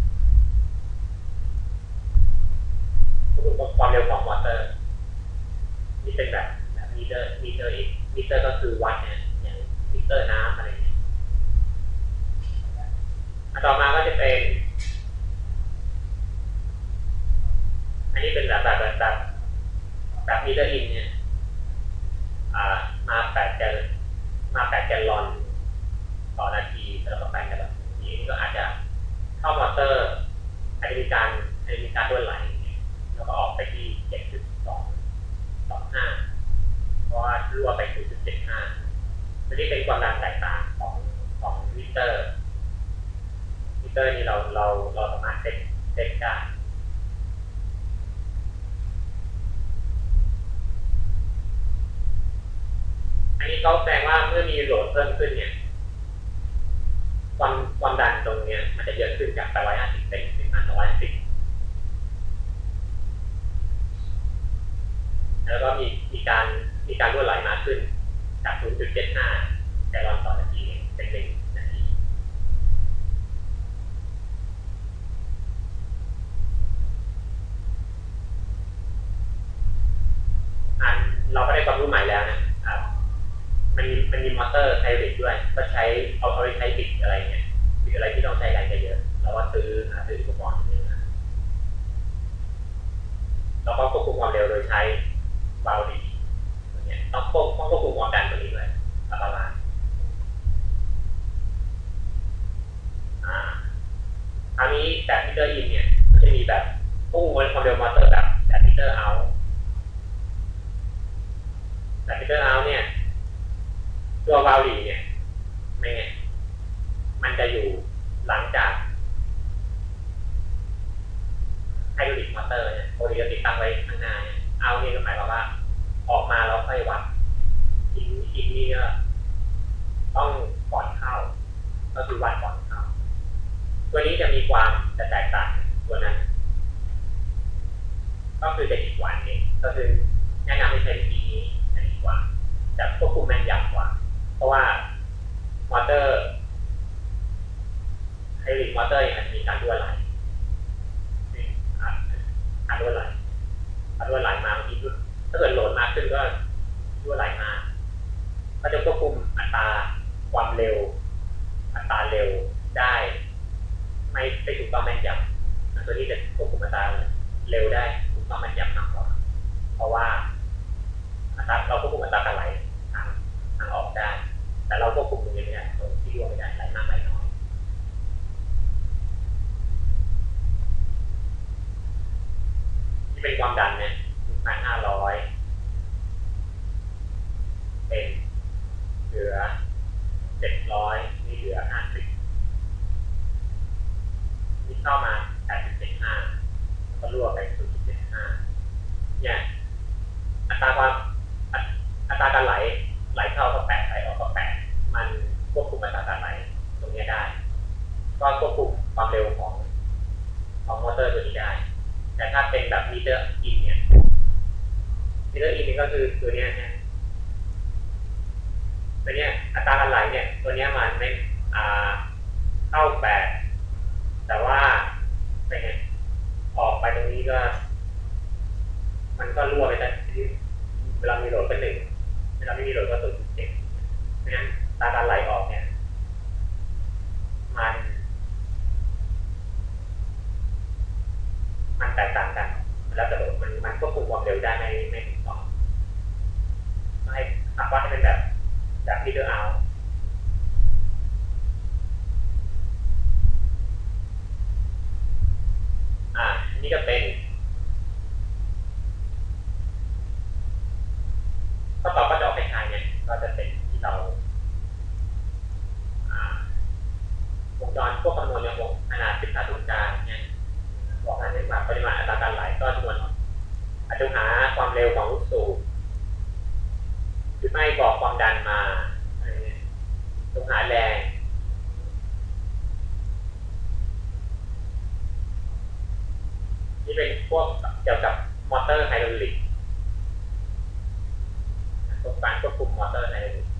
ควบคุมความเร็วของมอเตอร์นี่เป็นแบบมิเตอร์มิเตอร์อีกมิเตอร์ก็คือวัดเนี่ยอย่างมิเตอร์น้ำอะไรเงี้ยต่อมาก็จะเป็นอันนี้เป็นแบบแบบแบบแบบมิเตอร์อินเนี่ยมาแปดแกลมาแปดแกลลอนต่อนาทีแล้วก็แปดแกลลอนนี้ก็อาจจะเข้ามอเตอร์อาจจะมีการอาจจะมีการรั่วไหลแล้วก็ออกไปที่ เจ็ดจุดสองสองห้า เพราะว่ารั่วไป ศูนย์จุดเจ็ดห้า อันนี้เป็นความดันแตกต่างของของมิเตอร์มิเตอร์นี้เราเราเราสามารถเซ็ตเซ็ตได้อันนี้เขาแสดงว่าเมื่อมีโหลดเพิ่มขึ้นเนี่ยความความดันตรงเนี้ยมันจะเยอะขึ้นจากแปดร้อยห้าสิบเป็นหนึ่งพันสองร้อยสิบแล้วก็มีมีการมีการรั่วไหลมากขึ้นจาก ศูนย์จุดเจ็ดห้า แกลลอนต่อนาทีเป็นหนึ่งนาทีอันเราก็ได้ความรู้ใหม่แล้วนะครับมันมีมันมีมอเตอร์ไฮบริดด้วยก็ใช้เอาเอาไปใช้บิดอะไรเงี้ยบิดอะไรที่ต้องใช้แรงเยอะๆเราก็ซื้อหาซื้ออุปกรณ์นี้นะเราก็ควบคุมความเร็วโดยใช้วาล์วดีเนี่ยต้องควบต้องควบคุมความดันตัวนี้เลยอัตราอ่าคราวนี้แบบมิเตอร์อินเนี่ยมันจะมีแบบควบคุมความเร็วมอเตอร์แบบแบบมิเตอร์เอาแบบมิเตอร์เอาเนี่ยตัววาล์วดีเนี่ยไม่ไงมันจะอยู่หลังจากไฮดรอลิกมอเตอร์เนี่ยปกติจะติดตั้งไว้ข้างหน้าเนี่ยเอาเนี่ยก็หมายความว่าออกมาแล้วค่อยวัดอินอินนี่ก็ต้องก่อนเข้าก็คือวัดก่อนเข้าตัวนี้จะมีความจะแตกต่างตัวนั้นก็คือจะดีกว่าเองก็คือแนะนำให้ใช้วิธีนี้จะดีกว่าจะควบคุมแม่นยำกว่าเพราะว่ามอเตอร์ไฮดรอลิกมอเตอร์ยังมีการรั่วไหลการรั่วไหลการรั่วไหลมาบางทีถ้าเกิดโหลดมากขึ้นก็รั่วไหลมาก็จะควบคุมอัตราความเร็วอัตราเร็วได้ไม่ไม่ถูกต้องแม่นยำตัวนี้จะควบคุมอัตราเร็วได้ถูกต้องแม่นยำมากกว่าเพราะว่าอัตราเราควบคุมอัตราการไหลทางทางออกได้แต่เราควบคุมตรงนี้ไม่ได้ตรงที่รั่วไม่ได้ไหลมากไหลน้อยที่เป็นความดันเนี่ยหนึ่งพันห้าร้อยเป็นเหลือเจ็ดร้อยนี่เหลือห้าสิบนี่เข้ามาแปดจุดเจ็ดห้าก็รั่วไป ศูนย์จุดเจ็ดห้า เนี่ยอัตราความอัตราการไหลไหลเข้าก็แปดไหลออกก็แปดมันควบคุมอัตราการไหลตรงนี้ได้ก็ควบคุมความเร็วของของมอเตอร์ตัวนี้ได้แต่ถ้าเป็นแบบมิเตอร์อินเนี่ยมิเตอร์อินนี่ก็คือตัวนี้เนี่ยตัวนี้อัตราการไหลเนี่ยตัวนี้มันไม่อ่าเข้าแปดแต่ว่าเป็นไงออกไปตรงนี้ก็มันก็รั่วไปแต่เวลามีโหลดก็หนึ่งเวลาไม่มีโหลดก็ศูนย์จุดเจ็ดเพราะฉะนั้นอัตราการไหลออกเนี่ยมันมันแตกต่างกันแล้วแต่โหลดมันมันควบคุมความเร็วได้ไม่ไม่ถูกต้องให้ขับวัดให้เป็นแบบแบบมิเตอร์เอาอ่านี่ก็เป็นข้อต่อก็จะออกคล้ายๆเนี่ยก็จะเป็นที่เราวงจรพวกคำนวณเนี่ยวงขนาดสิบสามศูนย์กลางเนี่ยบอกให้เป็นแบบปริมาณอัตราการไหลก็จำนวนอาจจะหาความเร็วของลูกสูบหรือไม่บอกความดันมาต้องหาแรงนี่เป็นพวกเกี่ยวกับมอเตอร์ไฮดรอลิกตัวการควบคุมมอเตอร์ไฮดรอลิก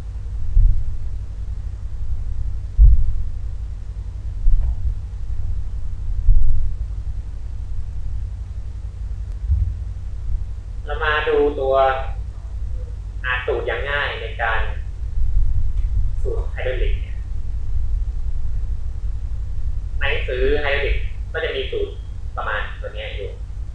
เรามาดูตัวอาสูตรอย่างง่ายในการสูตรไฮดรอลิกในหนังสือไฮดรอลิกก็จะมีสูตรประมาณตัวนี้อยู่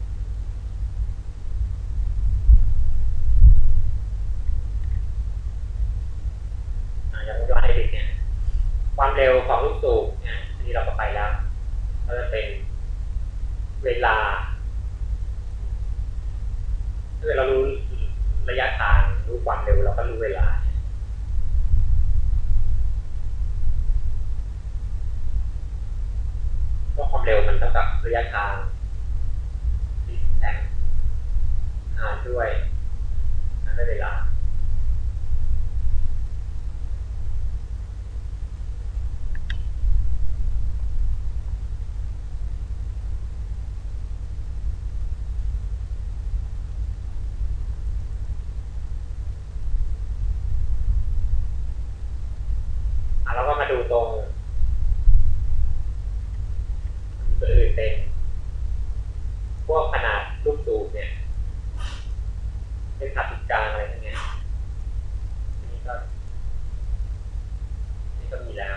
อย่างตัวไฮดรอลิกเนี่ยความเร็วของลูกสูบเนี่ยนี่เราก็ไปแล้วก็จะเป็นเวลาถ้าเกิดเรารู้ระยะทางรู้ความเร็วเราก็รู้เวลาเพราะความเร็วมันเท่ากับระยะทางที่แทงหารด้วยหารด้วยเวลาเราก็มาดูตรงตัวอื่นเป็นพวกขนาดลูกสูบเนี่ยเป็นขนาดจุดกลางอะไรพวกนี้นี่ก็นี่ก็มีแล้ว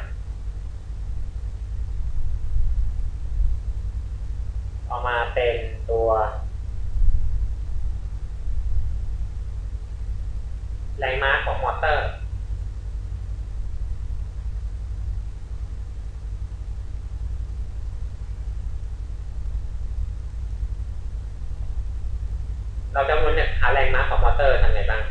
ต่อมาเป็นตัวแรงม้าของมอเตอร์เราจะมุ่งหาแรงม้าของมอเตอร์ทำไงบ้าง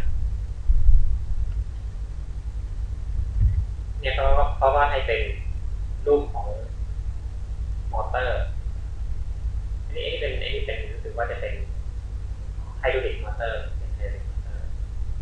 เนี่ยเขาเขาว่าให้เป็นรูปของมอเตอร์อันนี้เป็นอันนี้เป็นรู้สึกว่าจะเป็นไฮดรอลิกมอเตอร์เป็นไฮดรอลิกมอเตอร์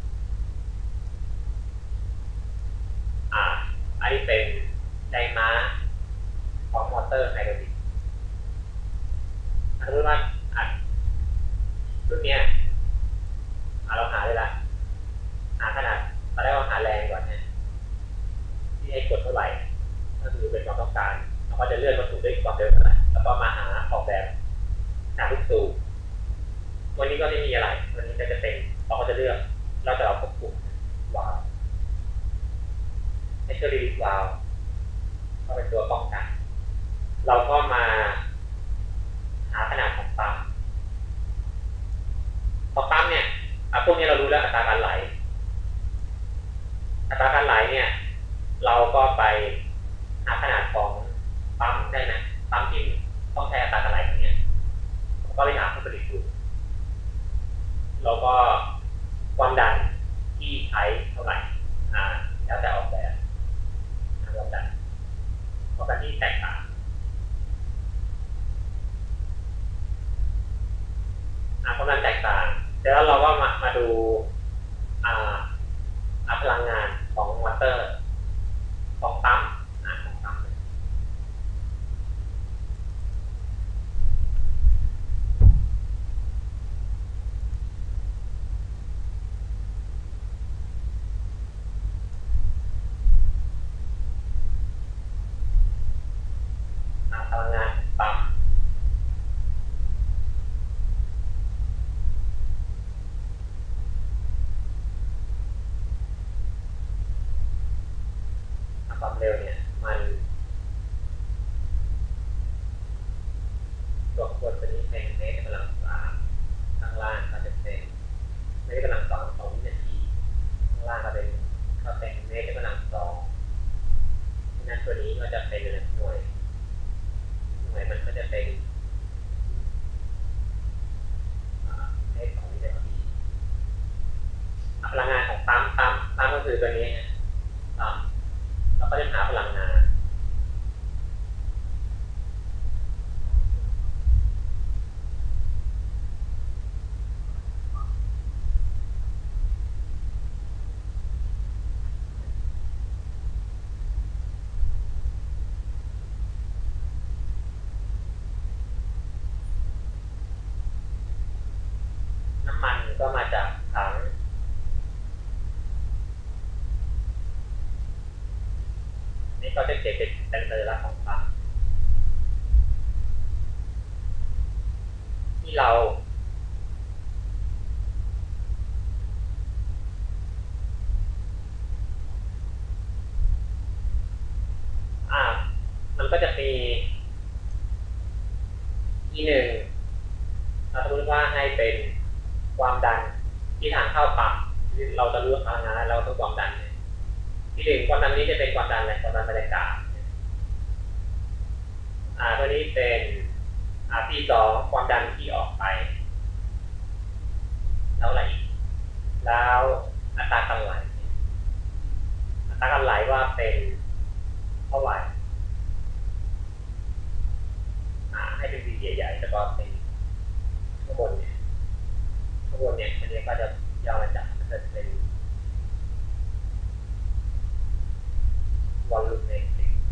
อ่าอันนี้เป็นแรงม้าของมอเตอร์ไฮดรอลิกสมมติว่าอัดรุ่นเนี้ยเราหาได้ละหาขนาดเราได้ว่าหาแรงก่อนเนี่ยที่ให้กดเท่าไหร่ก็คือเป็นความต้องการเราก็จะเลื่อนวัตถุด้วยความเร็วเท่าไหร่แล้วก็มาหาออกแบบหาลูกสูบวันนี้ก็ไม่มีอะไรวันนี้ก็จะเป็นเราก็จะเลือกเราจะเอาควบคุมวาล์วให้เชื่อรีลิสวาล์วก็เป็นตัวป้องกันเราก็มาหาขนาดของปั๊มพอปั๊มเนี่ยพวกนี้เรารู้แล้วอัตราการไหลอัตราการไหลเนี่ยเราก็ไปหาขนาดของปั๊มได้นะปั๊มที่ต้องใช้อัตราการไหลตรงนี้ก็ไปหาผู้ผลิตดูแล้วก็ความดันที่ใช้เท่าไหร่อ่าแล้วแต่ออกแบบความดันความดันที่แตกต่างความดันแตกต่างแล้วเราก็มามาดูพลังงานของมอเตอร์ของปั๊มของปั๊มพลังงานปั๊มความเร็วเนี่ยมันตัวขวดตัวนี้เป็นเมตรกำลังสามข้างล่างก็จะเป็นเมตรกำลังสองต่อวินาทีข้างล่างก็เป็นก็เป็นเมตรกำลังสองฉะนั้นตัวนี้ก็จะเป็นหน่วยหน่วยมันก็จะเป็นเมตรต่อวินาทีพลังงานของปั๊มปั๊มปั๊มก็คือตัวนี้เราก็จะหาพลังงานนี่ก็จะเก็บเป็นเซนเตอร์ละของปั๊มที่เราอ่ามันก็จะมีที่หนึ่งเราสมมติว่าให้เป็นความดันที่ทางเข้าปั๊มเราจะรู้พลังงานเราต้องความดันที่หนึ่งความดันนี้จะเป็นความดันอะไรความดันบรรยากาศอ่าตัวนี้เป็นอ่าที่สองความดันที่ออกไปแล้วอะไรอีกแล้วอัตราการไหลอัตราการไหลว่าเป็นเท่าไหร่อ่าให้เป็นวีใหญ่ๆแล้วก็เป็นข้างบนเนี่ยข้างบนเนี่ยอันนี้ก็จะย่อมาจากจะเป็นวอลลุ่มเอง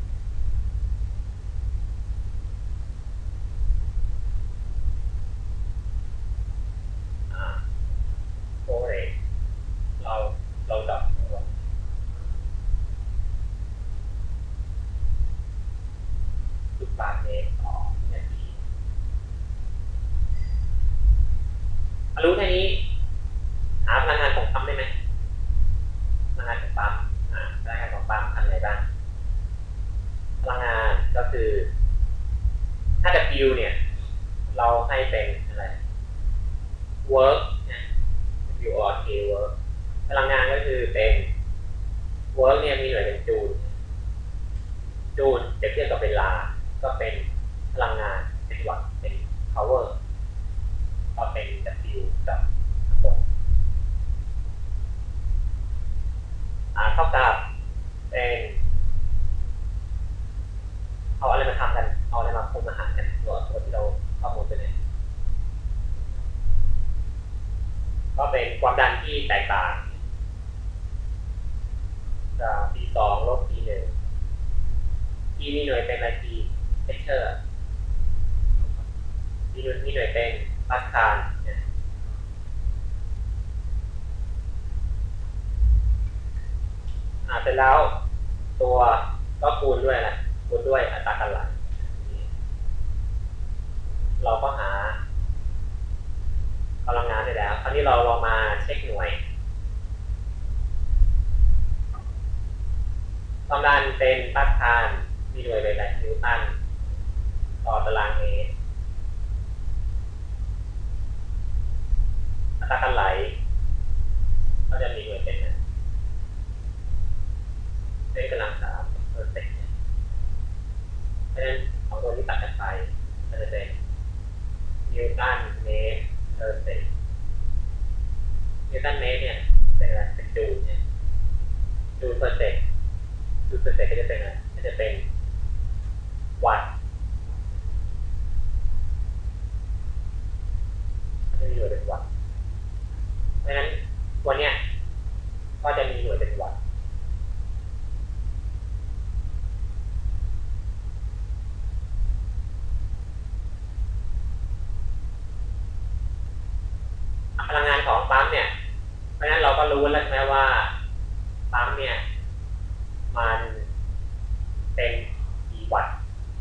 โอ้ยเราเราดับจุดบาทเมตรต่อนาทีรู้แค่นี้หาพลังงานของปั๊มได้ไหมพลังงานของปั๊มอ่าพลังงานของปั๊มทำอะไรบ้างพลังงานก็คือถ้า W เนี่ยเราให้เป็นอะไร work นะ W or K work พลังงานก็คือเป็น work เนี่ยมีหน่วยเป็นจูลจูลเปรียบเทียบกับเวลาก็เป็นพลังงานเป็นวัตต์เป็น power ก็เป็น W กับตรงอ่าเท่ากับเป็นเอาอะไรมาทำกันเอาอะไรมาคุมอาหารกันตัวตัวที่เราข้อมูลไปเนี่ยก็เป็นความดันที่แตกต่างจาก ที สอง ลบ ที หนึ่ง T นี่หน่วยเป็นอะไร T เทคเชอร์ T นี่หน่วยเป็นปาสคาลอ่าเสร็จแล้วตัวก็คูณด้วยอะไรคูณด้วยอัตราการไหลเราก็หาพลังงานได้แล้วคราวนี้เราลองมาเช็คหน่วยความดันเป็นปาสคาลมีหน่วยเป็นอะไรนิวตันต่อตารางเมตรอัตราการไหลก็จะมีหน่วยเป็นเป็นกำลังสามเปอร์เซ็นต์เพราะฉะนั้นเอาตัวนี้ตัดกันไปก็จะเป็นนิวตันเมตรเปอร์เซ็นต์นิวตันเมตรเนี่ยเป็นอะไรเป็นจูลเนี่ยจูลเปอร์เซ็นต์จูลเปอร์เซ็นต์ก็จะเป็นอะไรก็จะเป็นวัตต์ก็จะมีหน่วยเป็นวัตต์เพราะฉะนั้นวันเนี้ยก็จะมีหน่วยเป็นวัตต์พลังงานของปั๊มเนี่ยเพราะฉะนั้นเราก็รู้แล้วใช่ไหมว่าปั๊มเนี่ยมันเป็นกี่วัตต์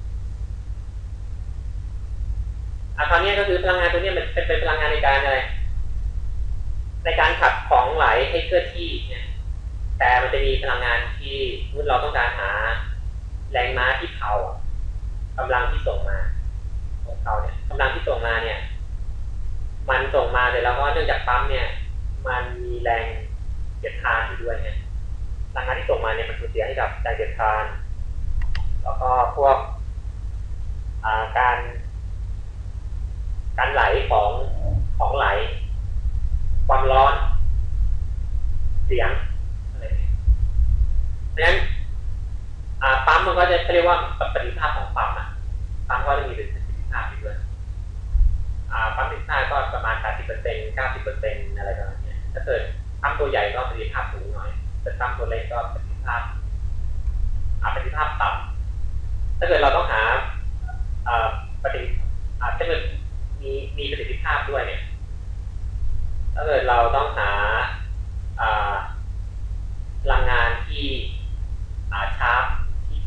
อ่ะตอนนี้ก็คือพลังงานตัวนี้มันเป็นเป็นพลังงานในการอะไรในการขับของไหลให้เคลื่อนที่เนี่ยแต่มันจะมีพลังงานที่เมื่อเราต้องการหาแรงม้าที่เผากำลังที่ส่งมาของเขาเนี่ยกำลังที่ส่งมาเนี่ยมันส่งมาเลยแล้วก็เนื่องจากปั๊มเนี่ยมันมีแรงเสียดทานอยู่ด้วยเนี่ยพลังงานที่ส่งมาเนี่ยมันสูญเสียให้กับแรงเสียดทานแล้วก็พวกการการไหลของของไหลความร้อนเสียงอะไรเนี่ยเพราะฉะนั้นปั๊มมันก็จะเรียกว่าประสิทธิภาพของปั๊มอ่ะปั๊มก็จะมีประสิทธิภาพอยู่ด้วยปั๊มประสิทธิภาพก็ประมาณ แปดสิบเปอร์เซ็นต์ เก้าสิบเปอร์เซ็นต์ อะไรประมาณนี้ถ้าเกิดปั๊มตัวใหญ่ก็ประสิทธิภาพสูงหน่อยแต่ปั๊มตัวเล็กก็ประสิทธิภาพประสิทธิภาพต่ำถ้าเกิดเราต้องหาประสิทธิถ้าเกิดมีมีประสิทธิภาพด้วยเนี่ยถ้าเกิดเราต้องหาพลังงานที่ชาร์ปที่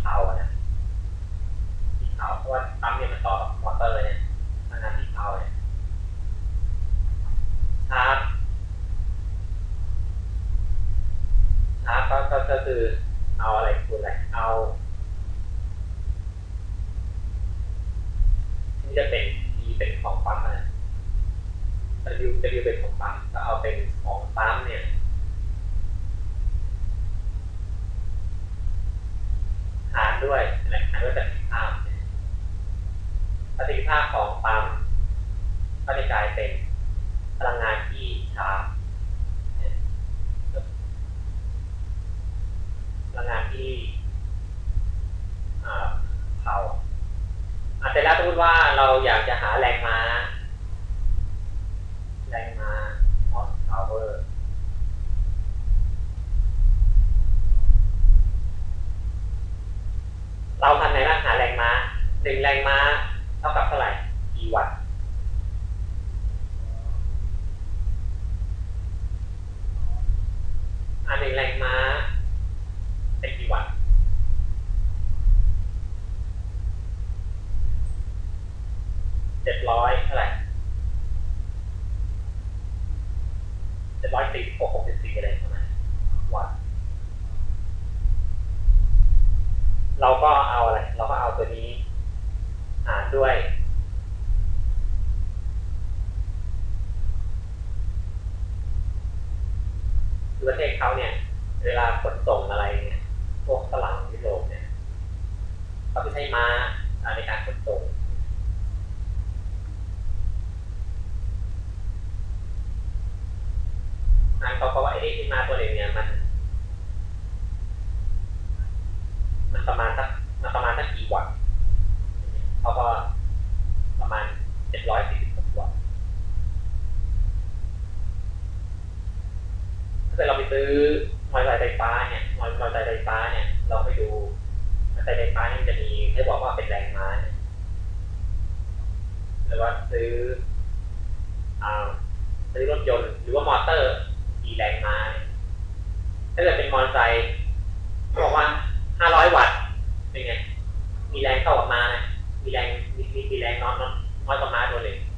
จะเป็น T เป็นของปั๊มนะ W W เป็นของปั๊มก็เอาเป็นของปั๊มเนี่ยหารด้วยอะไรหารด้วยประสิทธิภาพประสิทธิภาพของปั๊มก็จะกลายเป็นพลังงานที่ชาร์จพลังงานที่เผาอาจจะแล้วสมมติว่าเราอยากจะหาแรงม้าแรงม้า horsepower เราทำในร่างหาแรงม้าหนึ่งแรงม้าเท่ากับเท่าไหร่กี่วัตต์อันหนึ่งแรงม้าเป็นกี่วัตต์เจ็ดร้อยเท่าไหร่เจ็ดร้อยสี่หกหกสิบสี่อะไรประมาณวัตต์เราก็เอาอะไรเราก็เอาตัวนี้หารด้วยประเทศเขาเนี่ยเวลาขนส่งอะไรเนี่ยพวกฝรั่งยุโรปเนี่ยเขาจะใช้ม้าในการขนส่งนั่นเขาก็ว่าไอ้ที่ม้าตัวนึงเนี่ยมันมันประมาณสักมันประมาณสักกี่วัตต์เขาก็ประมาณเจ็ดร้อยสี่สิบหกวัตต์ถ้าเกิดเราไปซื้อมอเตอร์ไซค์ไฟฟ้าเนี่ยมอเตอร์ไซค์ไฟฟ้าเนี่ยเราไปดูมอเตอร์ไซค์ไฟฟ้านี่จะมีให้บอกว่าเป็นแรงม้าหรือว่าซื้ออ่าซื้อรถยนต์หรือว่ามอเตอร์กี่แรงม้าถ้าเกิดเป็นมอเตอร์ไซค์บอกว่าห้าร้อยวัตต์เป็นไงมีแรงเท่ากับม้านะมีแรงมีมีแรงน้อยน้อยกว่าม้าตัวหนึ่ง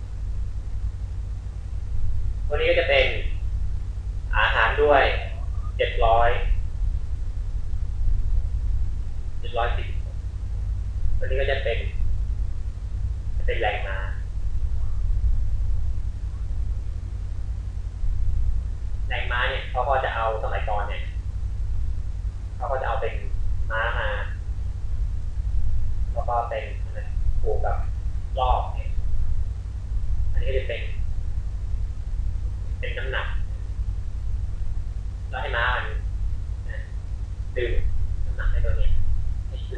ตัวนี้ก็จะเป็นอาหารด้วยเจ็ดร้อยเจ็ดร้อยสิบตัวนี้ก็จะเป็นจะเป็นแรงม้าแรงม้าเนี่ยเขาก็จะเอาสมัยก่อนเนี่ยเขาก็จะเอาเป็นม้ามาแล้วก็เป็นผูกกับรอบเนี่ยอันนี้ก็จะเป็นเป็นน้ำหนักแล้วให้ม้ามันดึงน้ำหนักในตัวนี้ให้ขึ้น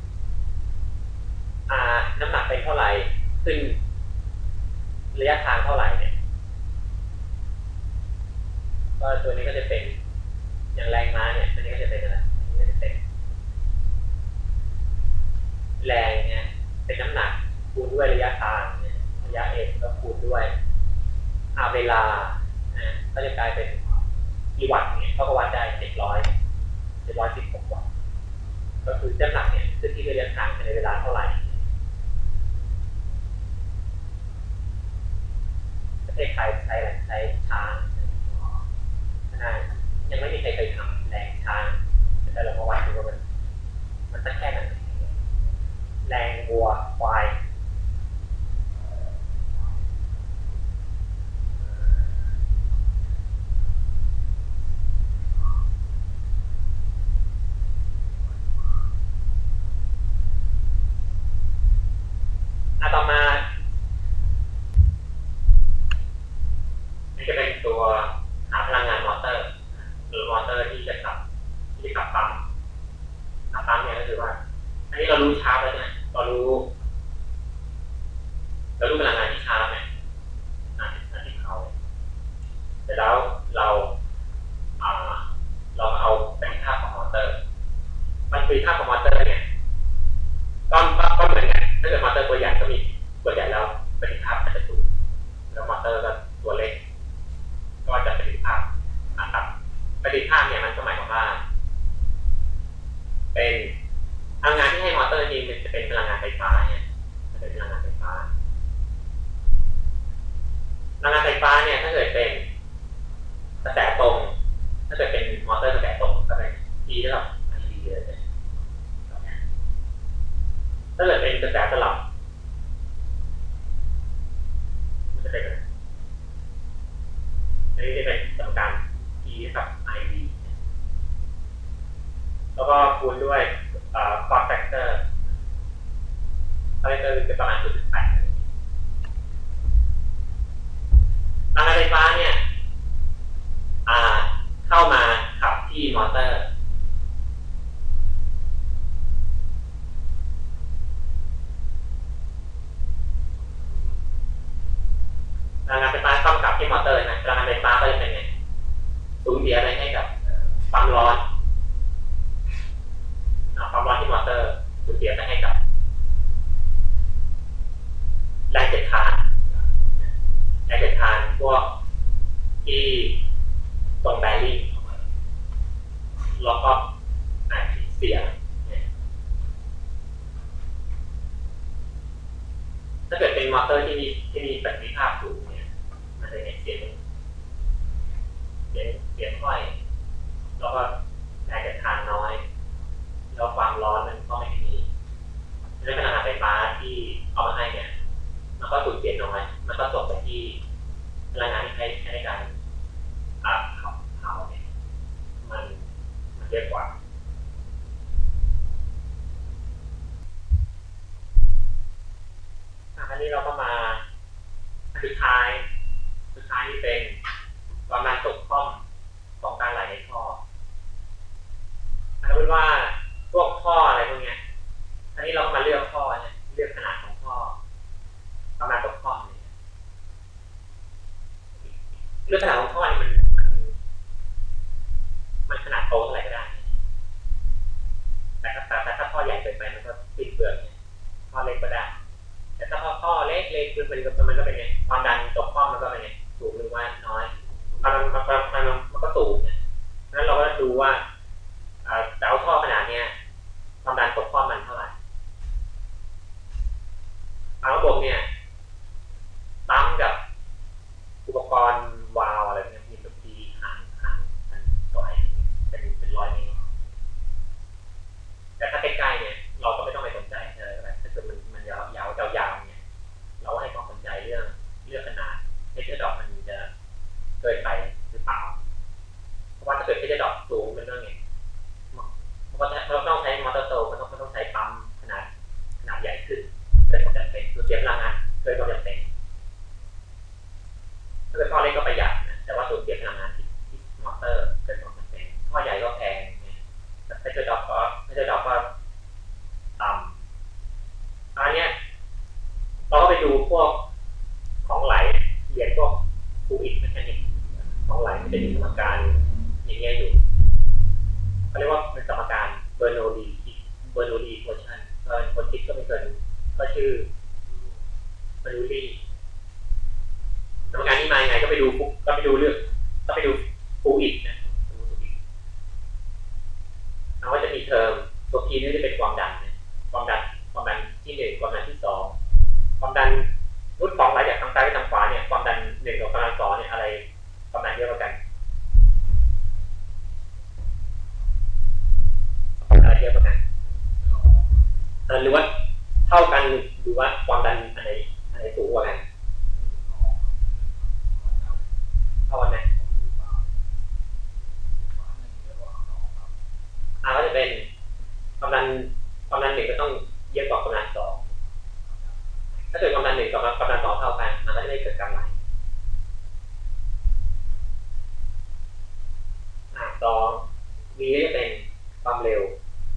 อ่าน้ำหนักเป็นเท่าไหร่ขึ้นระยะทางเท่าไหร่เนี่ยก็ตัวนี้ก็จะเป็นอย่างแรงม้าเนี่ยตัวนี้ก็จะเป็นอะไรตัวนี้ก็จะเป็นแรงเนี่ยเป็นน้ำหนักคูณด้วยระยะทางเนี่ยระยะ m ก็คูณด้วยอาเวลานะก็จะกลายเป็นกี่วัตต์เนี่ยเขาก็วัดได้เจ็ดร้อยเจ็ดร้อยสิบหกวัตต์ก็คือน้ำหนักเนี่ยขึ้นที่ระยะทางในเวลาเท่าไหร่ประเทศไทยใช้อะไรใช้ช้างนะยังไม่มีใครเคยทำแรงช้างแต่เรามาวัดดูว่ามันมันสักแค่ไหนแรงวัวควายอ่ะต่อมานี่จะเป็นตัวหาพลังงานมอเตอร์หรือมอเตอร์ที่จะขับที่จะขับปั๊มปั๊มเนี่ยก็คือว่าอันนี้เรารู้ชาร์จแล้วใช่ไหมเรารู้เรารู้พลังงานที่ชาร์จไหมอ่าที่เขาแต่แล้วเราอ่าเราเอาเป็นค่าของมอเตอร์มันคือค่าของมอเตอร์เนี่ยก็ก็เหมือนกันถ้าเกิดมอเตอร์ตัวใหญ่ก็มีตัวใหญ่แล้วประสิทธิภาพจะสูงแล้วมอเตอร์ก็ตัวเล็กก็จะประสิทธิภาพนะครับประสิทธิภาพเนี่ยมันก็หมายความว่าเป็นพลังงานที่ให้มอเตอร์จริงมันจะเป็นพลังงานไฟฟ้าเนี่ยจะเป็นพลังงานไฟฟ้าพลังงานไฟฟ้าเนี่ยถ้าเกิดเป็นกระแสตรงถ้าเกิดเป็นมอเตอร์กระแสตรงก็เป็น T เท่ากับ I V เลยถ้าเกิดเป็นกระแสสลับญเสียไปให้กับความร้อนความร้อนที่มอเตอร์สูญเสียไปให้กับแรงเสียดทานแรงเสียดทานพวกที่ตรงแบริ่งแล้วก็เสียงถ้าเกิดเป็นมอเตอร์ที่มีที่มีประสิทธิภาพสูงเนี่ยมันจะเห็นเสียงเสียงเสียงค่อยแล้วก็แรงเสียดทานน้อยแล้วความร้อนมันก็ไม่มีในขณะไฟฟ้าที่เอามาให้เนี่ยมันก็สูญเสียน้อยมันก็ตกไปที่พลังงานที่ใช้ใช้ในการอาบเผาเผาเนี่ยมันมันเยอะกว่าอันนี้เราก็มาสุดท้ายสุดท้ายที่เป็นความดันตกท่อมของการไหลในท่อเอาเป็นว่าพวกท่ออะไรพวกนี้อันนี้เราก็มาเลือกท่อเนี่ยเลือกขนาดของท่อความดันตกท่อมเนี่ยเลือกขนาดของท่อมันมันมันขนาดโตเท่าไหร่ก็ได้แต่ถ้าแต่ถ้าท่อใหญ่เกินไปมันก็สิ้นเปลืองเนี่ยท่อเล็กก็ได้แต่ถ้าท่อเล็กเล็กคือมันก็มันก็เป็นไงความดันตกท่อมันก็เป็นไงสูงหรือว่าน้อยมันมันมันมันมันก็สูงเนี่ยนั้นเราก็ดูว่าแต่เอาท่อขนาดเนี้ยความดันตกท่อมันเท่าไหร่ทางระบบเนี่ยตั้งกับอุปกรณ์วาล์วอะไรเนี่ยมีแบบทีห่างห่างกันไกลเป็นเป็นร้อยเมตรแต่ถ้าใกล้ๆเนี่ยเราก็ไม่ต้องไปสนใจอะไรก็ได้ถ้าเกิดมันมันยาวยาวยาวเนี่ยเราให้ความสนใจเรื่องเรื่องขนาดเพชรดอกมันจะเกินไปหรือเปล่าเพราะว่าถ้าเกิดเพชรดอกสูงเป็นเรื่องไงมันก็ต้องใช้มอเตอร์โตมันต้องมันต้องใช้ปั๊มขนาดขนาดใหญ่ขึ้นเกินความจำเป็นคือเสียพลังงานเกินความจำเป็นถ้าเกิดท่อเล็กก็ประหยัดนะแต่ว่าสูญเสียพลังงานที่ที่มอเตอร์เกินความจำเป็นท่อใหญ่ก็แพงเนี่ยแต่เพชรดอกก็เพชรดอกก็ต่ำอันนี้เราก็ไปดูพวกของไหลเรียนพวกฟูอิดแมคานิกของไหลมันจะมีสมการอย่างเงี้ยอยู่เขาเรียกว่าเป็นสมการเบอร์โนลีเบอร์โนลีโพชั่นก็คนคิดก็ไม่เกินก็ชื่อเบอร์โนลีสมการนี้มาไงก็ไปดูก็ไปดูเรื่องก็ไปดูฟูอิดนะเราก็จะมีเทอมตัวพีนี่จะเป็นความดันความดันความดันที่หนึ่งความดันที่สองความดันรูทของไหลจากทางซ้ายไปทางขวาเนี่ยความดันหนึ่งกับความดันสองเนี่ยอะไรความดันเยอะกว่ากันอะไรเยอะกว่ากันหรือว่าเท่ากันหรือว่าความดันอะไรอะไรสูงกว่ากันเท่ากันไหมอ่าก็จะเป็นความดันความดันหนึ่งก็ต้องเยอะกว่าความดันสองถ้าเกิดความดันหนึ่งกับความดันสองเท่ากันมันก็จะไม่เกิดการไหลอ่าสองมีก็จะเป็นความเร็ว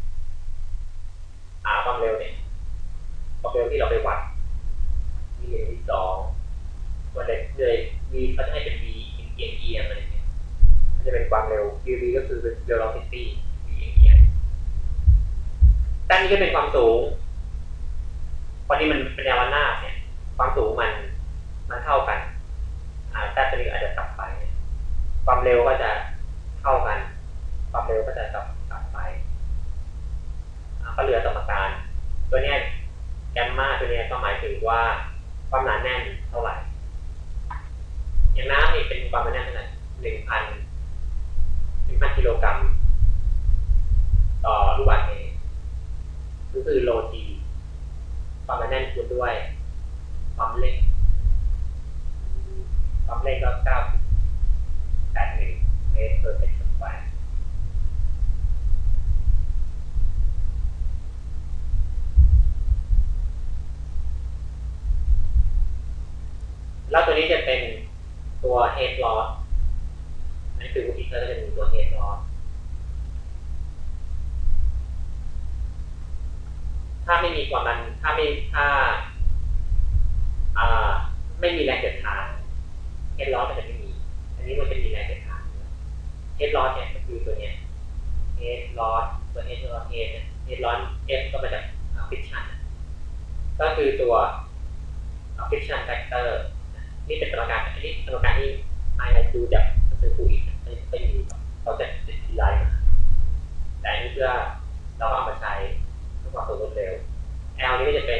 อ่าความเร็วเนี่ยความเร็วที่เราไปวัดมีหนึ่งมีสองตัวเด็กเลยมีเขาจะให้เป็น v เอียงเอียงอะไรเนี่ยมันจะเป็นความเร็ว v ก็คือเป็น velocity v เอียงเอียงด้านนี้ก็เป็นความสูงพอดีมันเป็นแนวระนาบเนี่ยความสูงมันมันเท่ากันอ่าแต่ตัวนี้อาจจะตัดไปความเร็วก็จะเท่ากันความเร็วก็จะตัดตัดไปก็เหลือสมการตัวนี้แกมมาตัวนี้ก็หมายถึงว่าความหนาแน่นเท่าไหร่อย่างน้ำนี่เป็นความหนาแน่นเท่าไหร่หนึ่งพันหนึ่งพันกิโลกรัมต่อลูกบาศก์เมตรก็คือโลทีความหนาแน่นคูณด้วยความเร่งความเร่งก็เก้าสิบแปดหนึ่งเมตรต่อเซนสแควร์แล้วตัวนี้จะเป็นตัว head loss นั่นคือวิธีก็จะเป็นตัว head loss ถ้าไม่มีความดันถ้าไม่ถ้าอ่าไม่มีแรงเสียดทาน head loss ก็จะไม่มีอันนี้มันจะมีแรงเสียดทาน head loss เนี่ยก็คือตัวเนี้ย head loss ตัว head loss head เนี่ย head loss F ก็มาจาก friction ก็คือตัว friction factor นี่เป็นสมการอันนี้สมการที่ไอดูจากหนังสือครูอีกไม่มีเขาจะติดไลน์มาแต่อันนี้เพื่อเราเอามาใช้เพื่อความรวดเร็ว L นี้ก็จะเป็น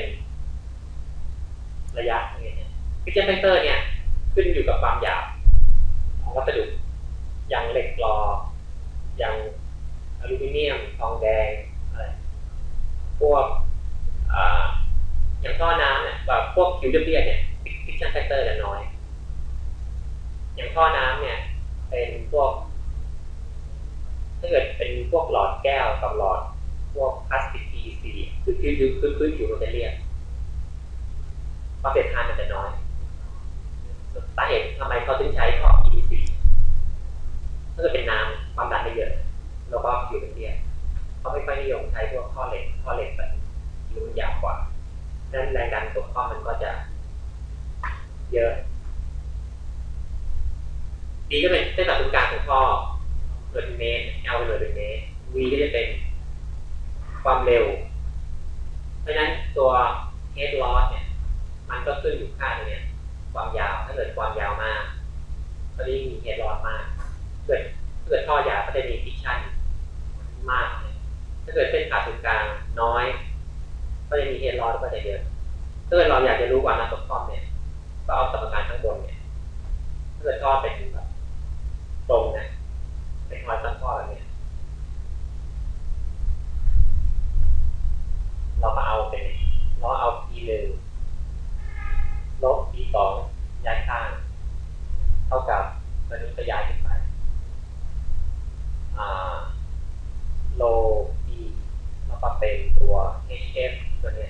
ระยะอย่างเงี้ย friction factor เนี่ยขึ้นอยู่กับความหยาบของวัสดุอย่างเหล็กกรออย่างอลูมิเนียมทองแดงอะไรพวกอย่างท่อน้ำเนี่ยแบบพวกผิวเรียบๆเนี่ย friction factor จะน้อยอย่างท่อน้ำเนี่ยเป็นพวกถ้าเกิดเป็นพวกหลอดแก้วกับหลอดพวกพลาสติก พี วี ซี คือคือคือพื้นผิวมันจะเรียบความเปลี่ยนทานมันจะน้อยสาเหตุทำไมเขาถึงใช้ท่อ พี วี ซี ถ้าเกิดเป็นน้ำความดันไม่เยอะแล้วก็ผิวมันเรียบเขาไม่ค่อยนิยมใช้พวกท่อเหล็กท่อเหล็กแบบผิวมันยาวกว่าดังนั้นแรงดันตัวท่อมันก็จะเยอะดีก็เป็นเส้นผ่าศูนย์กลางของท่อหน่วยเป็นเมตร L เป็นหน่วยเป็นเมตร V ก็จะเป็นความเร็วเพราะฉะนั้นตัว head loss เนี่ยมันก็ขึ้นอยู่ค่าตัวเนี้ยความยาวถ้าเกิดความยาวมากก็ยิ่งมี head loss มากเกิดถ้าเกิดท่อยาวก็จะมี friction มากถ้าเกิดเส้นผ่าศูนย์กลางน้อยก็จะมี head loss ก็จะเยอะถ้าเกิดเราอยากจะรู้ความหนาตกท่อเนี่ยก็เอาสมการข้างบนเนี่ยถ้าเกิดท่อเป็นแบบตรงนะเป็นรอยตั้งท่อแบบนี้เรามาเอาเป็นเราเอา P หนึ่งลบ P สองย้ายข้างเท่ากับตัวนี้ก็ย้ายขึ้นไปโล P แล้วก็เป็นตัว เอช เอฟ ตัวเนี้ย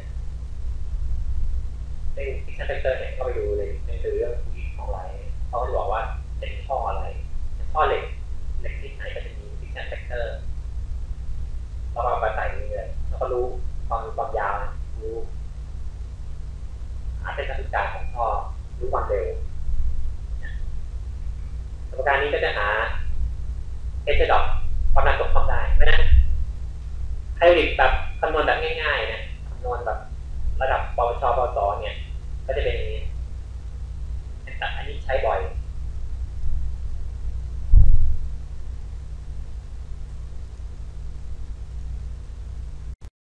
ซึ่ง friction factor เนี่ยก็ไปดูเลยในเรื่องของอะไรเขาก็บอกว่าเป็นท่ออะไรท่อเหล็กเหล็กที่ไหนก็จะมี friction factor เราเอาไปใส่นี่เลยแล้วก็รู้ความความยาวรู้หาเส้นผ่าศูนย์กลางของท่อรู้ความเร็วสมการนี้ก็จะหาเอชดอกความดันตกท่อได้เพราะฉะนั้นไฮดรอลิกแบบคำนวณแบบง่ายๆนะคำนวณแบบระดับปวช ปวสเนี่ยก็จะเป็นอย่างนี้อันนี้ใช้บ่อย